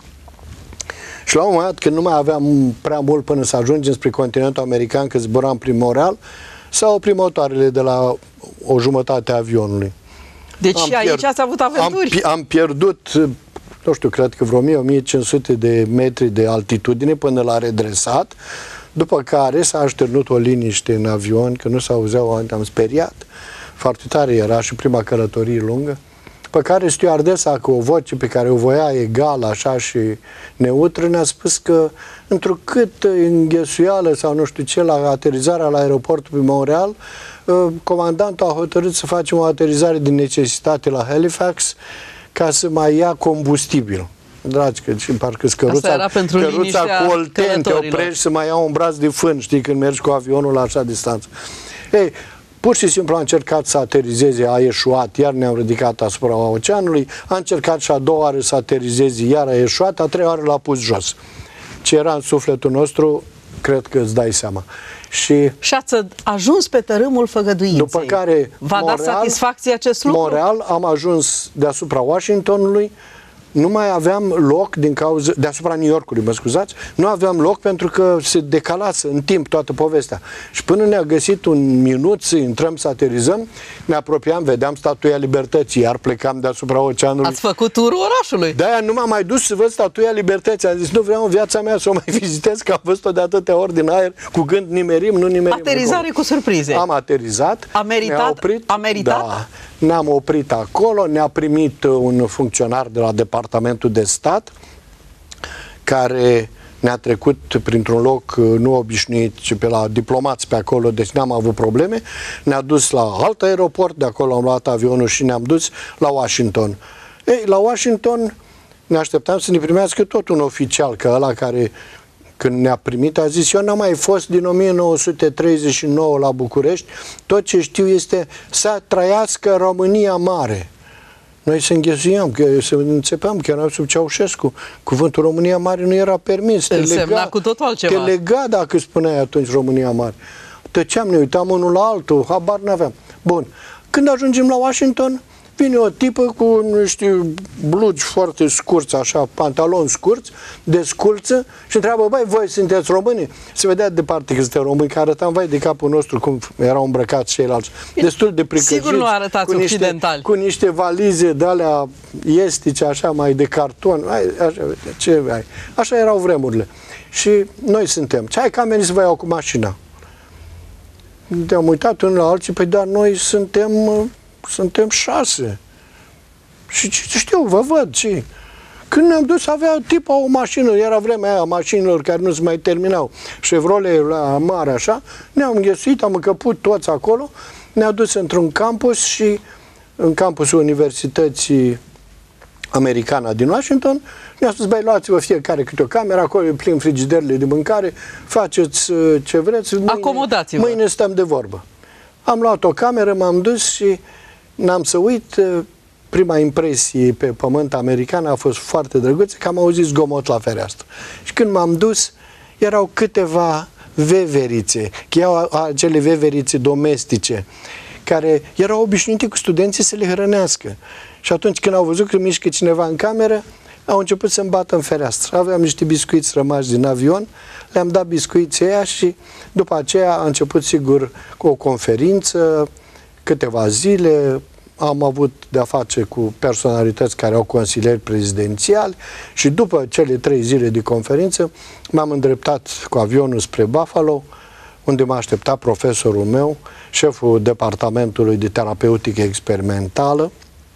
Și la un moment dat, când nu mai aveam prea mult până să ajungem spre continentul american, că zburam prin Montreal, s-au oprit motoarele de la o jumătate a avionului. Deci și aici ați avut aventuri? Am, am pierdut, nu știu, cred că vreo o mie - o mie cinci sute de metri de altitudine până la redresat, după care s-a așternut o liniște în avion, că nu s-auzeau, am speriat. Foarte tare era și prima călătorie lungă. Pe care stewardesa, cu o voce pe care o voia egal, așa, și neutră, ne-a spus că întrucât înghesuială sau nu știu ce, la aterizarea la aeroportul pe Montreal, comandantul a hotărât să facem o aterizare de necesitate la Halifax ca să mai ia combustibil. Dragi, că și parcă căruța, căruța cu Olten, te oprești să mai ia un braț de fân, știi, când mergi cu avionul la așa distanță. Ei, pur și simplu a încercat să aterizeze, a eșuat, iar ne-am ridicat asupra oceanului, a încercat și a doua oară să aterizeze, iar a eșuat, a treia oară l-a pus jos. Ce era în sufletul nostru, cred că îți dai seama. Și, și ați ajuns pe tărâmul făgăduinței. După care v-a dat satisfacție acest lucru? Montreal, am ajuns deasupra Washingtonului, nu mai aveam loc din cauza, deasupra New Yorkului, mă scuzați, nu aveam loc pentru că se decalase în timp toată povestea. Și până ne-a găsit un minut să intrăm, să aterizăm, ne apropiam, vedeam Statuia Libertății, iar plecam deasupra oceanului. Ați făcut turul orașului. De-aia nu m-am mai dus să văd Statuia Libertății. Am zis, nu vreau în viața mea să o mai vizitez, că am văzut-o de atâtea ori din aer, cu gând nimerim, nu nimerim. Aterizare cu surprize. Am aterizat. A meritat? Oprit, a meritat? Da. Ne-am oprit acolo, ne-a primit un funcționar de la Departamentul de Stat care ne-a trecut printr-un loc nu obișnuit, ci pe la diplomați pe acolo, deci n-am avut probleme. Ne-a dus la alt aeroport, de acolo am luat avionul și ne-am dus la Washington. Ei, la Washington ne așteptam să ne primească tot un oficial, că ăla care când ne-a primit a zis, eu n-am mai fost din o mie nouă sute treizeci și nouă la București, tot ce știu este să trăiască România mare. Noi se înghesuiam, că să înțepeam, că eram sub Ceaușescu. Cuvântul România Mare nu era permis. Te însemna lega, cu totul altceva. Te lega dacă spuneai atunci România Mare. Tăceam, ne uitam unul la altul, habar n-aveam. Bun. Când ajungem la Washington, vine o tipă cu niște blugi foarte scurți, așa, pantaloni scurți, de sculță, și întreabă, băi, voi sunteți români? Se vedea departe că suntem români, că arătam, vai, de capul nostru, cum erau îmbrăcați ceilalți. Destul de pricăjiți. Sigur nu arătați cu niște, occidentali. Cu niște valize de-alea estice, așa, mai de carton. Hai, așa, ce ai? Așa erau vremurile. Și noi suntem. Ce hai că am venit să vă iau cu mașina? Ne-am uitat unul la alții, păi dar noi suntem... Suntem șase. Și știu, vă văd, ce? Când ne-am dus, avea tipa o mașină, era vremea aia a mașinilor care nu se mai terminau, Chevrolet la mare, așa, ne-am înghesuit, am încăput toți acolo, ne-a dus într-un campus și în campusul Universității Americana din Washington, ne-a spus, băi, luați-vă fiecare câte o cameră, acolo e plin frigiderile de mâncare, faceți ce vreți, mâine, acomodați-vă. Mâine stăm de vorbă. Am luat o cameră, m-am dus și n-am să uit, prima impresie pe pământ american a fost foarte drăguță, că am auzit zgomot la fereastră. Și când m-am dus, erau câteva veverițe, că erau acele veverițe domestice, care erau obișnuite cu studenții să le hrănească. Și atunci când au văzut că mișcă cineva în cameră, au început să-mi bată în fereastră. Aveam niște biscuiți rămași din avion, le-am dat biscuiții aia și după aceea a început, sigur, cu o conferință, câteva zile, am avut de-a face cu personalități care au consilieri prezidențiali și după cele trei zile de conferință m-am îndreptat cu avionul spre Buffalo, unde m-a așteptat profesorul meu, șeful departamentului de terapeutică experimentală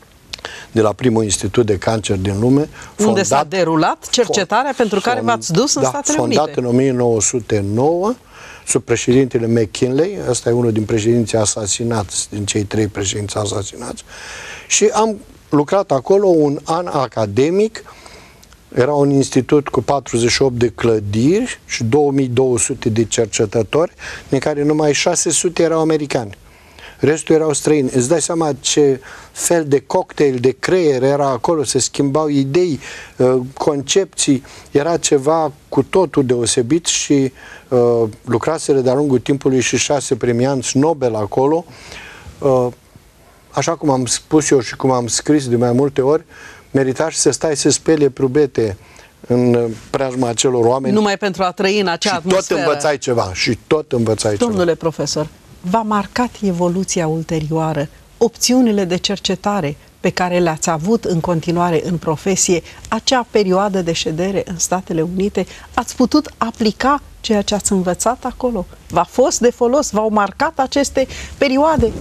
de la primul institut de cancer din lume. Unde s-a derulat cercetarea pentru care v-ați dus în da, Statele fondat Unite. în o mie nouă sute nouă, sub președintele McKinley, ăsta e unul din președinții asasinați, din cei trei președinți asasinați, și am lucrat acolo un an academic. Era un institut cu patruzeci și opt de clădiri și două mii două sute de cercetători, din care numai șase sute erau americani. Restul erau străini. Îți dai seama ce fel de cocktail de creier era acolo, se schimbau idei, concepții, era ceva cu totul deosebit și uh, lucraseră de-a lungul timpului și șase premianți Nobel acolo. Uh, așa cum am spus eu și cum am scris de mai multe ori, merita și să stai să spele probete în preajma acelor oameni. Numai pentru a trăi în acea și atmosferă. tot învățai ceva. Și tot învățai Domnule ceva. profesor, v-a marcat evoluția ulterioară, opțiunile de cercetare pe care le-ați avut în continuare în profesie, acea perioadă de ședere în Statele Unite, ați putut aplica ceea ce ați învățat acolo? V-a fost de folos? V-au marcat aceste perioade?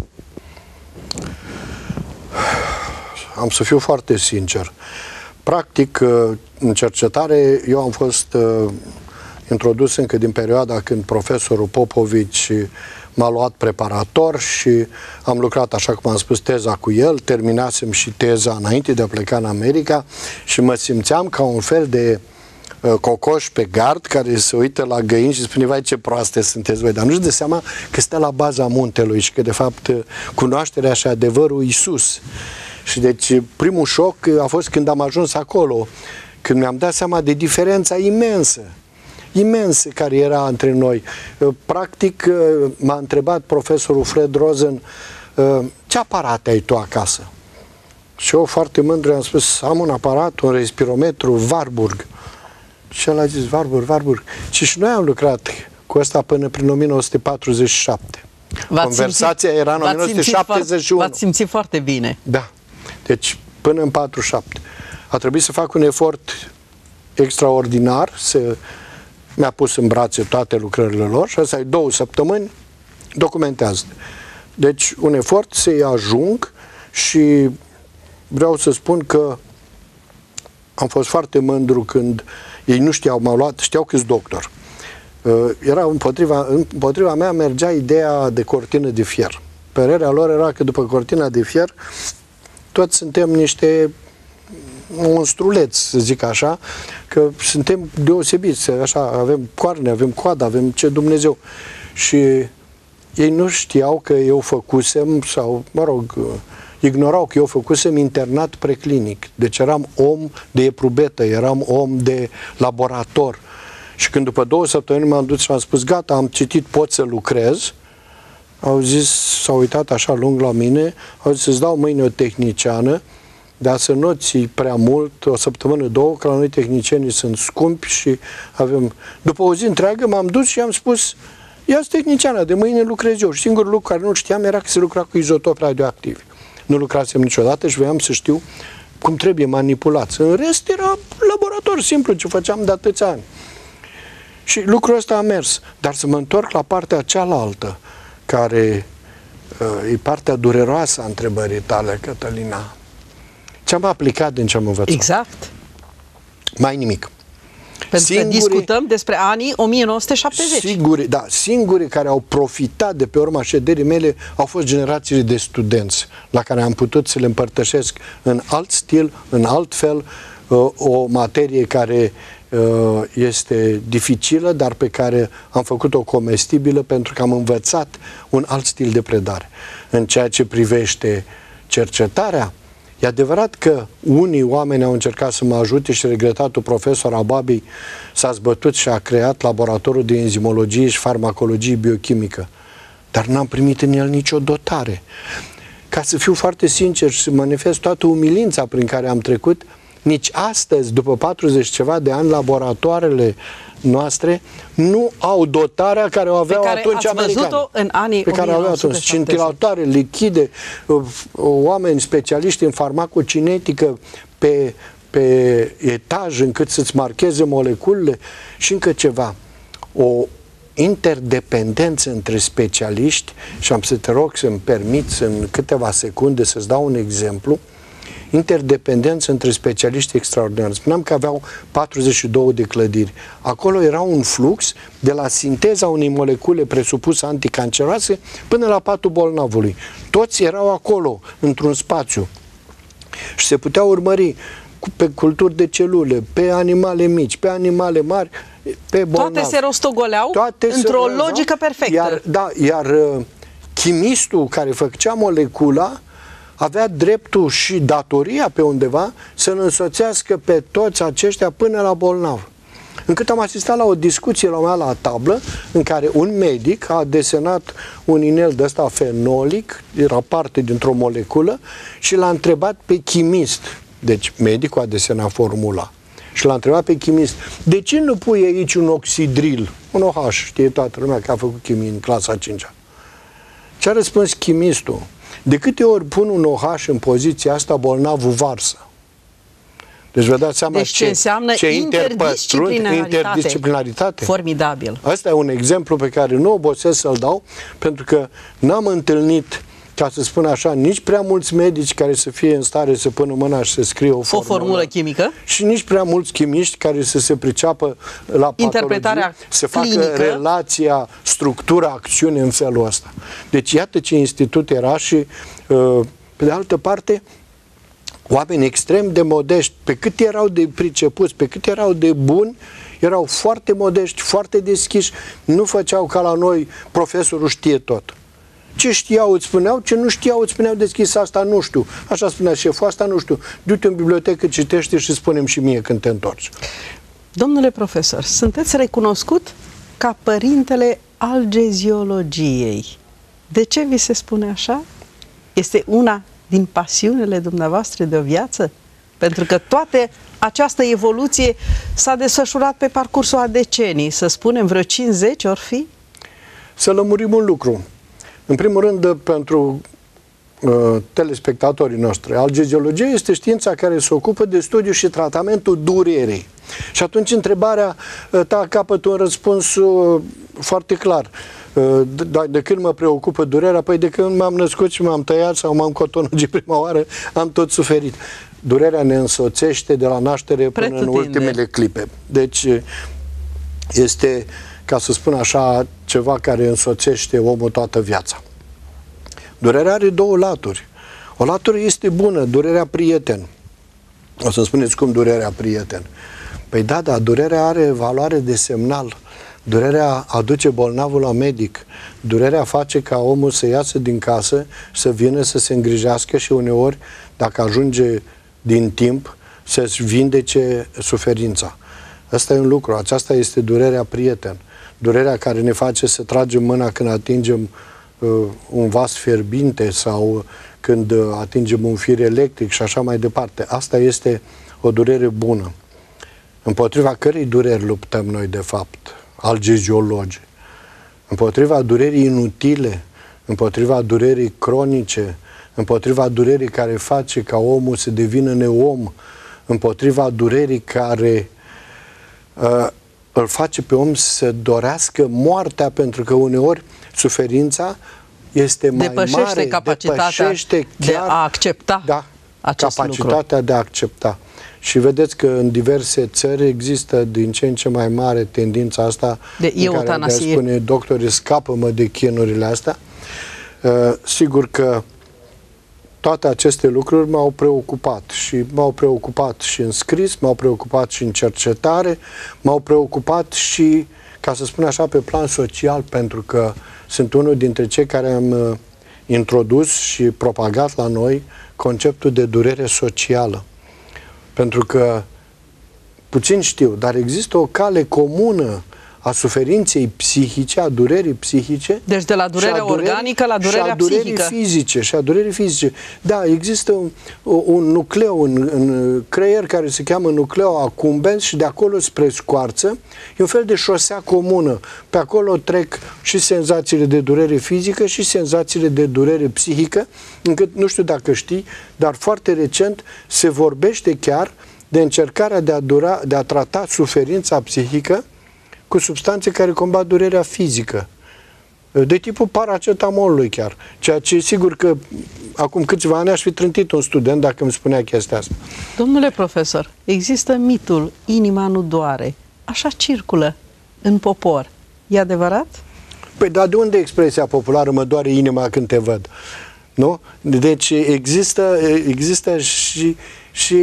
Am să fiu foarte sincer. Practic, în cercetare, eu am fost introdus încă din perioada când profesorul Popovici m-a luat preparator și am lucrat, așa cum am spus, teza cu el, terminasem și teza înainte de a pleca în America și mă simțeam ca un fel de uh, cocoș pe gard care se uită la găini și spune, vai ce proaste sunteți voi, dar nu-și dă seama că stă la baza muntelui și că de fapt cunoașterea și adevărul Iisus. Și deci primul șoc a fost când am ajuns acolo, când mi-am dat seama de diferența imensă imensă care era între noi. Practic, m-a întrebat profesorul Fred Rosen, ce aparate ai tu acasă? Și eu foarte mândru am spus, am un aparat, un respirometru Warburg. Și el a zis, Warburg, Warburg. Și și noi am lucrat cu ăsta până prin o mie nouă sute patruzeci și șapte. Conversația simțit, era în o mie nouă sute șaptezeci și unu. V-ați simțit foarte bine. Da. Deci până în patruzeci și șapte. A trebuit să fac un efort extraordinar, să mi-a pus în brațe toate lucrările lor și asta e două săptămâni, documentează. Deci un efort să-i ajung și vreau să spun că am fost foarte mândru când ei nu știau, m-au luat, știau că-s doctor. Era împotriva, împotriva mea mergea ideea de cortină de fier. Părerea lor era că după cortina de fier toți suntem niște monstruleți, să zic așa, că suntem deosebiți, așa, avem coarne, avem coadă, avem ce Dumnezeu. Și ei nu știau că eu făcusem, sau, mă rog, ignorau că eu făcusem internat preclinic. Deci eram om de eprubetă, eram om de laborator. Și când după două săptămâni m-am dus și am spus, gata, am citit, pot să lucrez, au zis, s-au uitat așa lung la mine, au zis, îți dau mâine o tehniciană, dar să nu ții prea mult, o săptămână, două, că la noi tehnicienii sunt scumpi și avem... După o zi întreagă m-am dus și am spus, ia-ți tehniciana, de mâine lucrez eu. Și singurul lucru care nu știam era că se lucra cu izotopi radioactivi. Nu lucrasem niciodată și voiam să știu cum trebuie manipulați. În rest era laborator simplu ce făceam de atâția ani. Și lucrul ăsta a mers. Dar să mă întorc la partea cealaltă, care uh, e partea dureroasă a întrebării tale, Cătălina. Ce-am aplicat din ce am învățat? Exact. Mai nimic. Pentru singurii, că discutăm despre anii o mie nouă sute șaptezeci. Singurii, da, singurii care au profitat de pe urma șederii mele au fost generațiile de studenți la care am putut să le împărtășesc în alt stil, în alt fel, o materie care este dificilă, dar pe care am făcut-o comestibilă pentru că am învățat un alt stil de predare. În ceea ce privește cercetarea, e adevărat că unii oameni au încercat să mă ajute și regretatul profesor Ababi s-a zbătut și a creat laboratorul de enzimologie și farmacologie biochimică, dar n-am primit în el nicio dotare. Ca să fiu foarte sincer și să manifest toată umilința prin care am trecut, nici astăzi, după patruzeci ceva de ani, laboratoarele noastre nu au dotarea care o aveau atunci americani. În anii pe care o aveau atunci. Scintilatoare, lichide, oameni specialiști în farmacocinetică pe, pe etaj încât să-ți marcheze moleculele și încă ceva. O interdependență între specialiști, și am să te rog să-mi permiți în câteva secunde să-ți dau un exemplu, interdependență între specialiști extraordinari. Spuneam că aveau patruzeci și două de clădiri. Acolo era un flux de la sinteza unei molecule presupuse anticanceroase până la patul bolnavului. Toți erau acolo, într-un spațiu. Și se putea urmări pe culturi de celule, pe animale mici, pe animale mari, pe bolnavi. Toate se rostogoleau într-o logică perfectă. Iar, da, iar chimistul care făcea molecula avea dreptul și datoria pe undeva să-l însoțească pe toți aceștia până la bolnav. Încât am asistat la o discuție la mea la tablă, în care un medic a desenat un inel de ăsta fenolic, era parte dintr-o moleculă, și l-a întrebat pe chimist. Deci medicul a desenat formula. Și l-a întrebat pe chimist, de ce nu pui aici un oxidril? Un O H, știe toată lumea că a făcut chimie în clasa a cincea. Ce a răspuns chimistul? De câte ori pun un O H în poziția asta, bolnavul varsă. Deci vă dați seama deci ce, ce înseamnă ce interdisciplinaritate. interdisciplinaritate. Formidabil. Asta e un exemplu pe care nu obosesc să-l dau, pentru că n-am întâlnit, ca să spun așa, nici prea mulți medici care să fie în stare să pună mâna și să scrie o formulă. O formulă chimică. Și nici prea mulți chimiști care să se priceapă la interpretarea să facă clinică. Relația, structura, acțiune în felul ăsta. Deci iată ce institut era și, pe de altă parte, oameni extrem de modești, pe cât erau de pricepuți, pe cât erau de buni, erau foarte modești, foarte deschiși, nu făceau ca la noi, profesorul știe tot. Ce știau îți spuneau, ce nu știau îți spuneau deschis, asta nu știu. Așa spunea șeful, asta nu știu. Du-te în bibliotecă, citește și spune-mi și mie când te întorci. Domnule profesor, sunteți recunoscut ca părintele algeziologiei. De ce vi se spune așa? Este una din pasiunile dumneavoastră de o viață? Pentru că toate această evoluție s-a desfășurat pe parcursul a decenii, să spunem vreo cincizeci ori fi? Să lămurim un lucru. În primul rând, pentru uh, telespectatorii noștri, algeziologia este știința care se ocupă de studiu și tratamentul durerii. Și atunci întrebarea uh, ta capătă un răspuns uh, foarte clar. Uh, de, de când mă preocupă durerea? Păi de când m-am născut și m-am tăiat sau m-am cotonogit prima oară, am tot suferit. Durerea ne însoțește de la naștere până în ultimele clipe. Deci este, ca să spun așa, ceva care însoțește omul toată viața. Durerea are două laturi. O latură este bună, durerea prieten. O să spuneți cum durerea prieten. Păi da, da, durerea are valoare de semnal. Durerea aduce bolnavul la medic. Durerea face ca omul să iasă din casă, să vină să se îngrijească și uneori, dacă ajunge din timp, să-și vindece suferința. Asta e un lucru. Aceasta este durerea prieten. Durerea care ne face să tragem mâna când atingem uh, un vas fierbinte sau când uh, atingem un fir electric și așa mai departe. Asta este o durere bună. Împotriva cărei dureri luptăm noi, de fapt, algeziologi? Împotriva durerii inutile, împotriva durerii cronice, împotriva durerii care face ca omul să devină neom, împotriva durerii care uh, îl face pe om să dorească moartea, pentru că uneori suferința este mai depășește mare, capacitatea depășește chiar, de a accepta da, acest capacitatea lucru. de a accepta. Și vedeți că în diverse țări există din ce în ce mai mare tendința asta de eutanasie. Care spune, doctorii, scapă-mă de chinurile astea. Uh, sigur că toate aceste lucruri m-au preocupat și m-au preocupat și în scris, m-au preocupat și în cercetare, m-au preocupat și, ca să spun așa, pe plan social, pentru că sunt unul dintre cei care am uh, introdus și propagat la noi conceptul de durere socială. Pentru că, puțin știu, dar există o cale comună a suferinței psihice, a durerii psihice. Deci de la durerea a durerii, organică la durerea și a durerii psihică. fizice, și a durerii fizice. Da, există un, un nucleu în, în creier care se cheamă nucleu accumbens și de acolo spre scoarță e un fel de șosea comună. Pe acolo trec și senzațiile de durere fizică și senzațiile de durere psihică, încât, nu știu dacă știi, dar foarte recent se vorbește chiar de încercarea de a, dura, de a trata suferința psihică cu substanțe care combat durerea fizică, de tipul paracetamolului chiar. Ceea ce sigur că acum câțiva ani aș fi trântit un student dacă îmi spunea chestia asta. Domnule profesor, există mitul inima nu doare. Așa circulă în popor. E adevărat? Păi, dar de unde expresia populară mă doare inima când te văd? Nu? Deci există, există și, și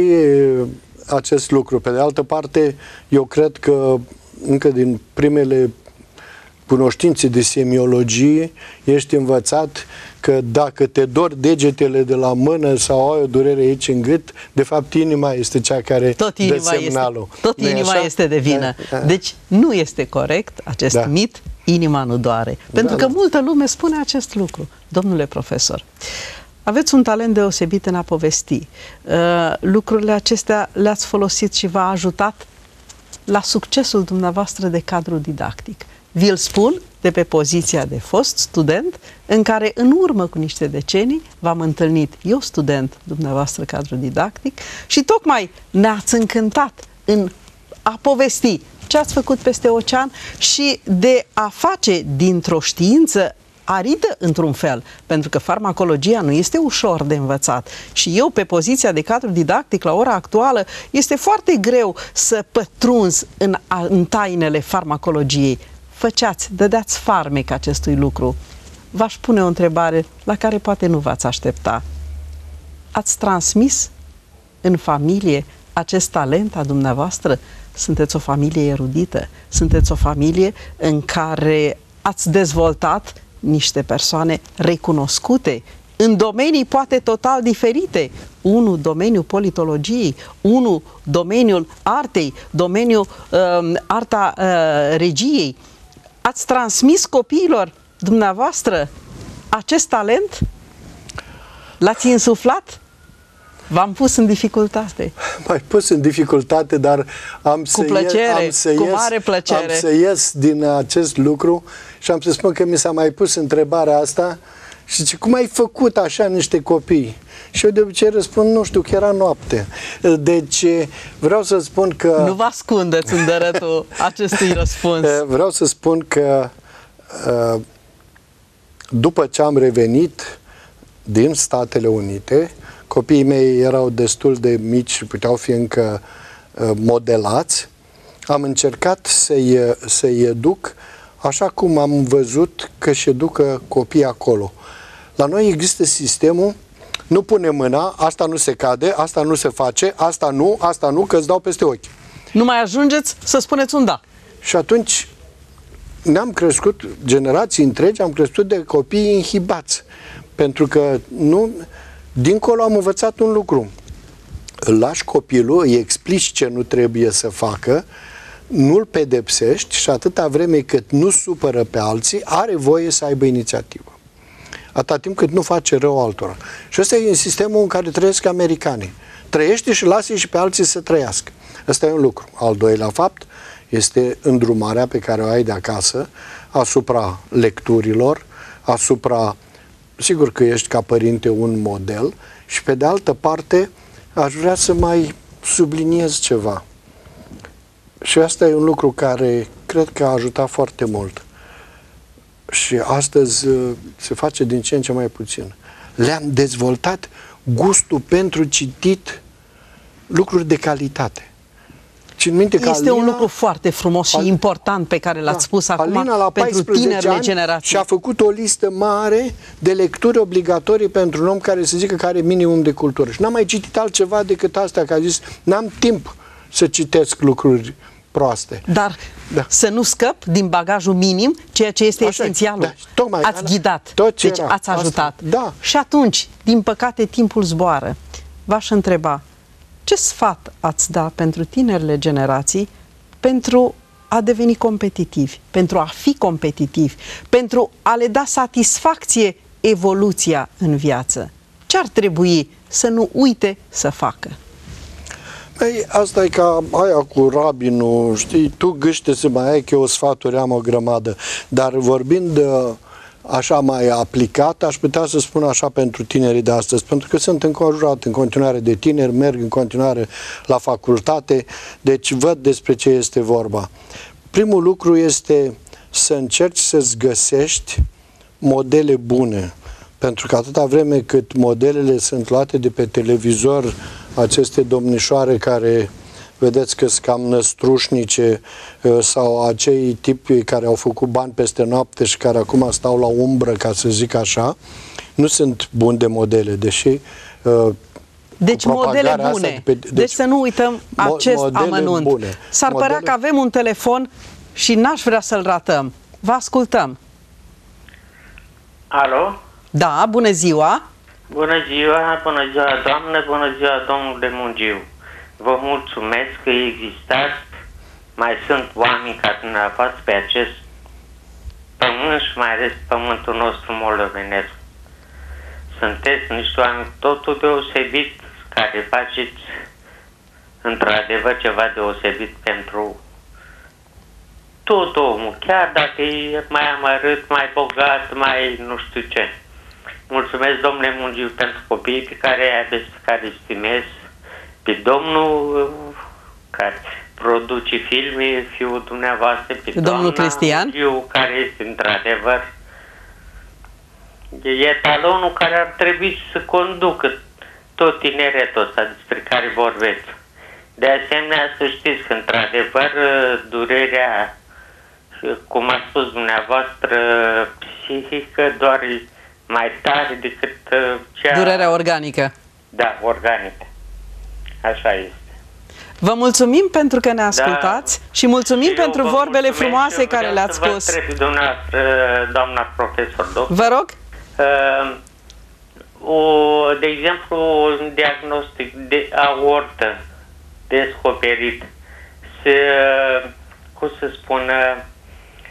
acest lucru. Pe de altă parte, eu cred că încă din primele cunoștințe de semiologie ești învățat că dacă te dor degetele de la mână sau ai o durere aici în gât, de fapt inima este cea care tot dă inima semnalul. Este, tot inima este de vină. Da, da. Deci nu este corect acest Da. mit, inima nu doare. Pentru Da, că da. multă lume spune acest lucru. Domnule profesor, aveți un talent deosebit în a povesti. Uh, lucrurile acestea le-ați folosit și v-a ajutat la succesul dumneavoastră de cadru didactic. Vi-l spun de pe poziția de fost student, în care în urmă cu niște decenii v-am întâlnit eu student, dumneavoastră cadru didactic, și tocmai ne-ați încântat în a povesti ce ați făcut peste ocean și de a face dintr-o știință aridă într-un fel, pentru că farmacologia nu este ușor de învățat și eu pe poziția de cadru didactic la ora actuală este foarte greu să pătrunzi în, în tainele farmacologiei. Făceați, dădeați farmec acestui lucru. V-aș pune o întrebare la care poate nu v-ați aștepta. Ați transmis în familie acest talent a dumneavoastră? Sunteți o familie erudită, sunteți o familie în care ați dezvoltat niște persoane recunoscute în domenii poate total diferite. Unul domeniul politologiei, unul domeniul artei, domeniul uh, arta uh, regiei. Ați transmis copiilor dumneavoastră acest talent? L-ați insuflat? V-am pus în dificultate. M-ai pus în dificultate, dar am să, plăcere, ies, am să cu ies, mare plăcere. am să ies din acest lucru și am să spun că mi s-a mai pus întrebarea asta și zice, cum ai făcut așa niște copii? Și eu de obicei răspund, nu știu, că era noapte. Deci vreau să spun că... Nu vă ascundeți în dărătul acestui răspuns. Vreau să spun că după ce am revenit din Statele Unite, copiii mei erau destul de mici și puteau fi încă modelați. Am încercat să-i, să-i educ așa cum am văzut că își educă copiii acolo. La noi există sistemul, nu pune mâna, asta nu se cade, asta nu se face, asta nu, asta nu, că îți dau peste ochi. Nu mai ajungeți să spuneți un da. Și atunci ne-am crescut, generații întregi, am crescut de copii inhibați. Pentru că nu... Dincolo am învățat un lucru. Îl lași copilul, îi explici ce nu trebuie să facă, nu-l pedepsești și atâta vreme cât nu supără pe alții, are voie să aibă inițiativă. Atâta timp cât nu face rău altora. Și ăsta e sistemul în care trăiesc americanii. Trăiește și lasă și pe alții să trăiască. Ăsta e un lucru. Al doilea fapt este îndrumarea pe care o ai de acasă asupra lecturilor, asupra... Sigur că ești ca părinte un model și pe de altă parte aș vrea să mai subliniez ceva. Și asta e un lucru care cred că a ajutat foarte mult. Și astăzi se face din ce în ce mai puțin. Le-am dezvoltat gustul pentru citit lucruri de calitate. Țin minte că este Alina, un lucru foarte frumos și Al, important pe care l-ați da, spus acum Alina, la pentru tinerile generații. Și-a făcut o listă mare de lecturi obligatorii pentru un om care să zică că are minimum de cultură. Și n-am mai citit altceva decât astea, că a zis, n-am timp să citesc lucruri proaste. Dar da. Să nu scăp din bagajul minim, ceea ce este Așa, esențialul. Da, tocmai, ați ghidat, tot ce deci era, ați ajutat. Asta, da. Și atunci, din păcate, timpul zboară. V-aș întreba, ce sfat ați da pentru tinerile generații pentru a deveni competitivi, pentru a fi competitivi, pentru a le da satisfacție evoluția în viață? Ce ar trebui să nu uite să facă? Ei, asta e ca aia cu rabinul, știi, tu gâște să mai ai, că eu sfaturi am o grămadă, dar vorbind așa mai aplicat, aș putea să spun așa pentru tinerii de astăzi, pentru că sunt înconjurat în continuare de tineri, merg în continuare la facultate, deci văd despre ce este vorba. Primul lucru este să încerci să-ți găsești modele bune, pentru că atâta vreme cât modelele sunt luate de pe televizor, aceste domnișoare care vedeți că sunt cam năstrușnice sau acei tipi care au făcut bani peste noapte și care acum stau la umbră, ca să zic așa, nu sunt buni de modele, deși deci modele bune. De pe, deci, deci să nu uităm acest amănunt. S-ar modele... părea că avem un telefon și n-aș vrea să-l ratăm. Vă ascultăm. Alo? Da, bună ziua! Bună ziua, bună ziua, doamnă, bună ziua, domnule Mungiu. Vă mulțumesc că existați, mai sunt oameni ca dumneavoastră pe acest pământ și mai ales pământul nostru moldovenesc. Sunteți niște oameni totul deosebit, care faceți într-adevăr ceva deosebit pentru tot omul, chiar dacă e mai amărât, mai bogat, mai nu știu ce. Mulțumesc, domnule Mungiu, pentru copiii pe care aveți, pe care îi stimez, pe domnul care produce filme, fiul dumneavoastră, pe, pe domnul Cristian Mungiu, care este într-adevăr etalonul care ar trebui să conducă tot tineretul ăsta despre care vorbeți. De asemenea, să știți că într-adevăr durerea, cum a spus dumneavoastră, psihică, doar mai tare decât cea... Durerea organică. Da, organică. Așa este. Vă mulțumim pentru că ne ascultați, da, și mulțumim și pentru vorbele frumoase care le-ați spus. Să vă întreb, dumneavoastră, doamna profesor, doctor. Vă rog. Uh, o, de exemplu, un diagnostic de aortă descoperit, se, cum să spun,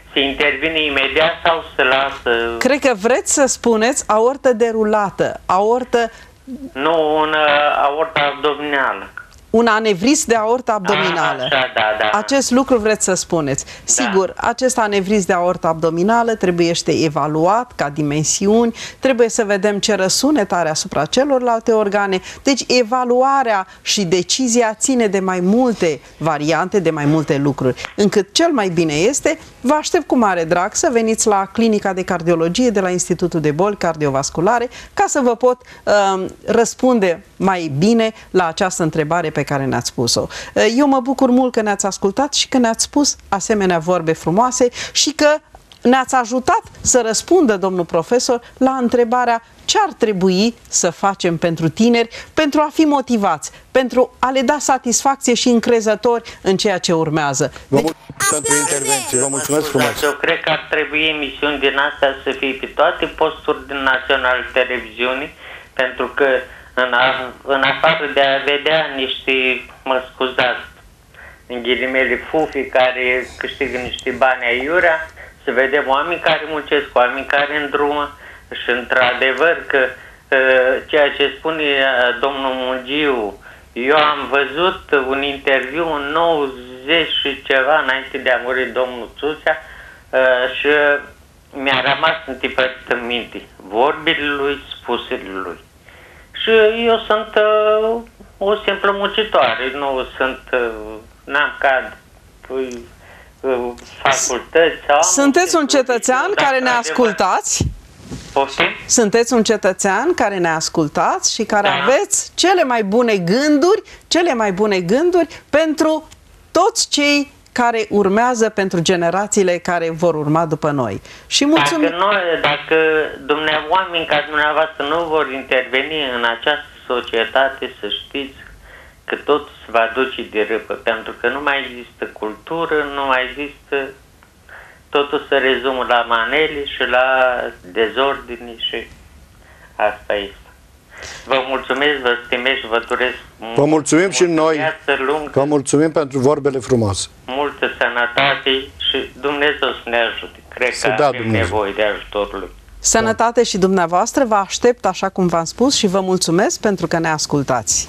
Se intervine imediat sau se lasă? Cred că vreți să spuneți aortă derulată, aortă... Nu, un aortă abdominală. Un anevrism de aortă abdominală. A, așa, da, da. Acest lucru vreți să spuneți. Sigur, da. Acest anevrism de aortă abdominală trebuie evaluat ca dimensiuni, trebuie să vedem ce răsunet are asupra celorlalte organe. Deci evaluarea și decizia ține de mai multe variante, de mai multe lucruri. Încât cel mai bine este, vă aștept cu mare drag să veniți la Clinica de Cardiologie de la Institutul de Boli Cardiovasculare ca să vă pot uh, răspunde mai bine la această întrebare pe care ne-ați spus-o. Eu mă bucur mult că ne-ați ascultat și că ne-ați spus asemenea vorbe frumoase și că ne-ați ajutat să răspundă, domnul profesor, la întrebarea ce ar trebui să facem pentru tineri pentru a fi motivați, pentru a le da satisfacție și încrezători în ceea ce urmează. Vă mulțumesc pentru intervenție. Vă mulțumesc frumos. Eu cred că ar trebui emisiuni din astea să fie pe toate posturile din național televiziunii, pentru că În, a, în afară de a vedea niște, mă scuzați, în ghilimele, fufi care câștigă niște bani aiurea, să vedem oameni care muncesc, oameni care îndrumă și într-adevăr că uh, ceea ce spune uh, domnul Mungiu, eu am văzut un interviu în nouăzeci și ceva înainte de a muri domnul Țuțea uh, și mi-a rămas întipărit în minte vorbile lui, spusele lui. Și eu sunt uh, o simplă muncitoare, nu sunt, uh, n-am cad uh, facultăți. Sau Sunteți un cetățean care ne ascultați? Poftim? Sunteți un cetățean care ne ascultați și care da. aveți cele mai bune gânduri, cele mai bune gânduri pentru toți cei care urmează, pentru generațiile care vor urma după noi. Și mulțumim. Dacă, noi, dacă dumneavoastră, oameni ca dumneavoastră nu vor interveni în această societate, să știți că tot se va duce de râpă, pentru că nu mai există cultură, nu mai există, totul se rezumă la manele și la dezordine și asta este. Vă mulțumesc, vă stimez și vă doresc Vă mulțumim și noi. lungă, vă mulțumim pentru vorbele frumoase. multă sănătate și Dumnezeu să ne ajute. Cred Să că dea avem Dumnezeu. nevoie de ajutorul lui. Sănătate și dumneavoastră, vă aștept, așa cum v-am spus, și vă mulțumesc pentru că ne ascultați.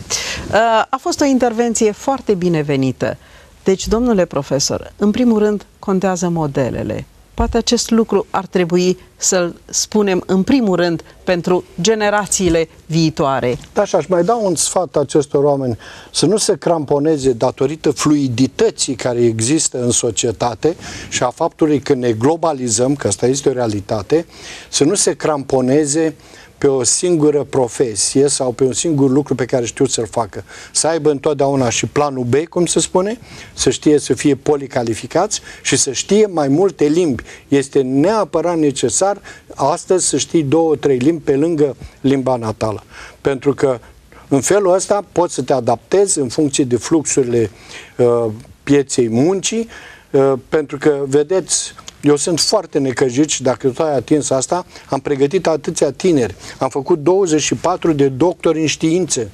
A fost o intervenție foarte binevenită. Deci, domnule profesor, în primul rând contează modelele. Poate acest lucru ar trebui să-l spunem în primul rând pentru generațiile viitoare. Da, și aș mai da un sfat acestor oameni să nu se cramponeze datorită fluidității care există în societate și a faptului că ne globalizăm, că asta este o realitate, să nu se cramponeze pe o singură profesie sau pe un singur lucru pe care știu să-l facă. Să aibă întotdeauna și planul B, cum se spune, să știe să fie policalificați și să știe mai multe limbi. Este neapărat necesar astăzi să știi două, trei limbi pe lângă limba natală. Pentru că în felul ăsta poți să te adaptezi în funcție de fluxurile uh, pieței muncii, uh, pentru că, vedeți, eu sunt foarte necăjit și dacă tu ai atins asta, am pregătit atâția tineri. Am făcut douăzeci și patru de doctori în științe.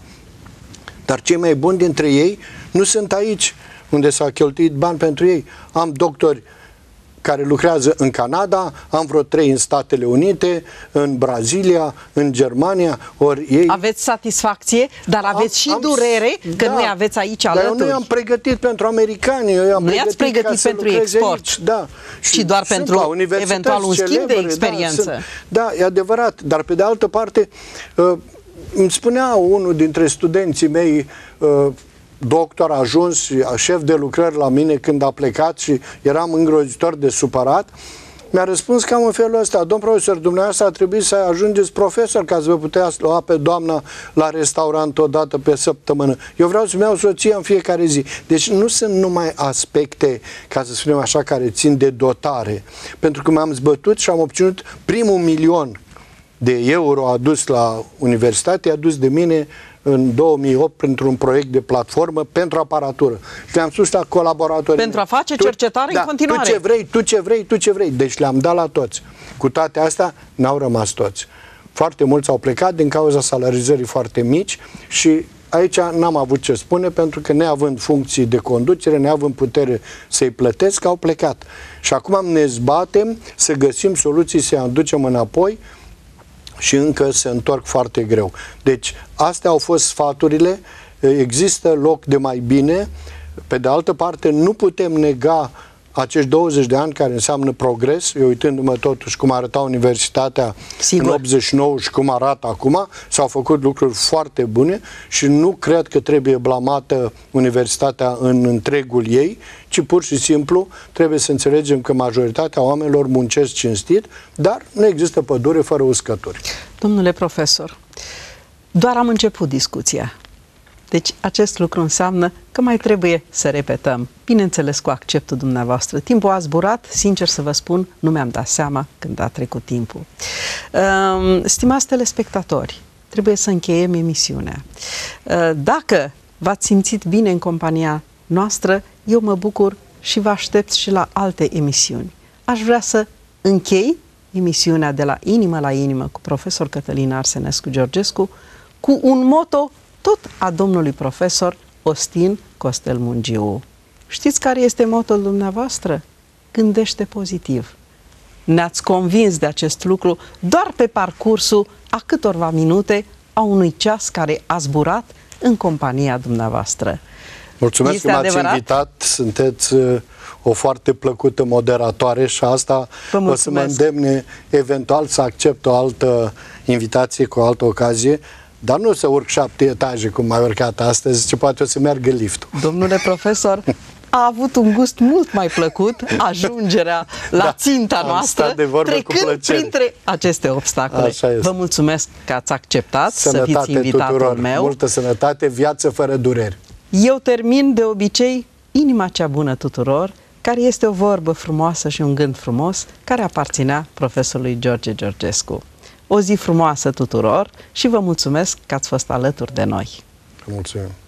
Dar cei mai buni dintre ei nu sunt aici, unde s-au cheltuit bani pentru ei. Am doctori care lucrează în Canada, am vreo trei în Statele Unite, în Brazilia, în Germania, ori ei... Aveți satisfacție, dar aveți am, și am, durere că da, nu-i aveți aici dar alături. eu nu i-am pregătit pentru americani, eu i-am nu pregătit, pregătit pentru export, aici, da. ci doar pentru eventual un schimb celebre, de experiență. Da, sunt, da, e adevărat, dar pe de altă parte, uh, îmi spunea unul dintre studenții mei, uh, doctor, a ajuns șef de lucrări la mine când a plecat și eram îngrozitor de supărat, mi-a răspuns cam în felul ăsta: domn profesor, dumneavoastră a trebuit să ajungeți profesor ca să vă puteți lua pe doamna la restaurant o dată pe săptămână. Eu vreau să-mi iau soția în fiecare zi. Deci nu sunt numai aspecte, ca să spunem așa, care țin de dotare. Pentru că m-am zbătut și am obținut primul milion de euro adus la universitate, adus de mine în două mii opt pentru un proiect de platformă pentru aparatură. Și le-am spus la colaboratori. Pentru a face cercetare tu, în continuare. Tu ce vrei, tu ce vrei, tu ce vrei. Deci le-am dat la toți. Cu toate astea, n-au rămas toți. Foarte mulți au plecat din cauza salarizării foarte mici și aici n-am avut ce spune, pentru că neavând funcții de conducere, neavând putere să-i plătesc, au plecat. Și acum ne zbatem să găsim soluții, să-i aducem înapoi și încă se întorc foarte greu. Deci, astea au fost sfaturile, există loc de mai bine. Pe de altă parte, nu putem nega acești douăzeci de ani care înseamnă progres. Eu uitându-mă totuși cum arăta universitatea Sigur. în optzeci și nouă și cum arată acum, s-au făcut lucruri foarte bune și nu cred că trebuie blamată universitatea în întregul ei, ci pur și simplu trebuie să înțelegem că majoritatea oamenilor muncesc cinstit, dar nu există pădure fără uscături. Domnule profesor, doar am început discuția. Deci acest lucru înseamnă că mai trebuie să repetăm, bineînțeles cu acceptul dumneavoastră. Timpul a zburat, sincer să vă spun, nu mi-am dat seama când a trecut timpul. Stimați telespectatori, trebuie să încheiem emisiunea. Dacă v-ați simțit bine în compania noastră, eu mă bucur și vă aștept și la alte emisiuni. Aș vrea să închei emisiunea De la inimă la inimă cu profesor Cătălin Arsenescu Georgescu cu un moto tot a domnului profesor Ostin Costel Mungiu. Știți care este motul dumneavoastră? Gândește pozitiv. Ne-ați convins de acest lucru doar pe parcursul a câtorva minute a unui ceas care a zburat în compania dumneavoastră. Mulțumesc este că m-ați adevărat? invitat, sunteți o foarte plăcută moderatoare și asta o să mă îndemne eventual să accept o altă invitație cu o altă ocazie. Dar nu să urc șapte etaje, cum mai urcat astăzi, ci poate o să meargă liftul. Domnule profesor, a avut un gust mult mai plăcut ajungerea la da, ținta noastră, trecând printre aceste obstacole. Vă mulțumesc că ați acceptat sănătate să fiți invitatul tuturor, meu. Multă sănătate, viață fără dureri. Eu termin de obicei inima cea bună tuturor, care este o vorbă frumoasă și un gând frumos, care aparținea profesorului George Georgescu. O zi frumoasă tuturor și vă mulțumesc că ați fost alături de noi. Mulțumim.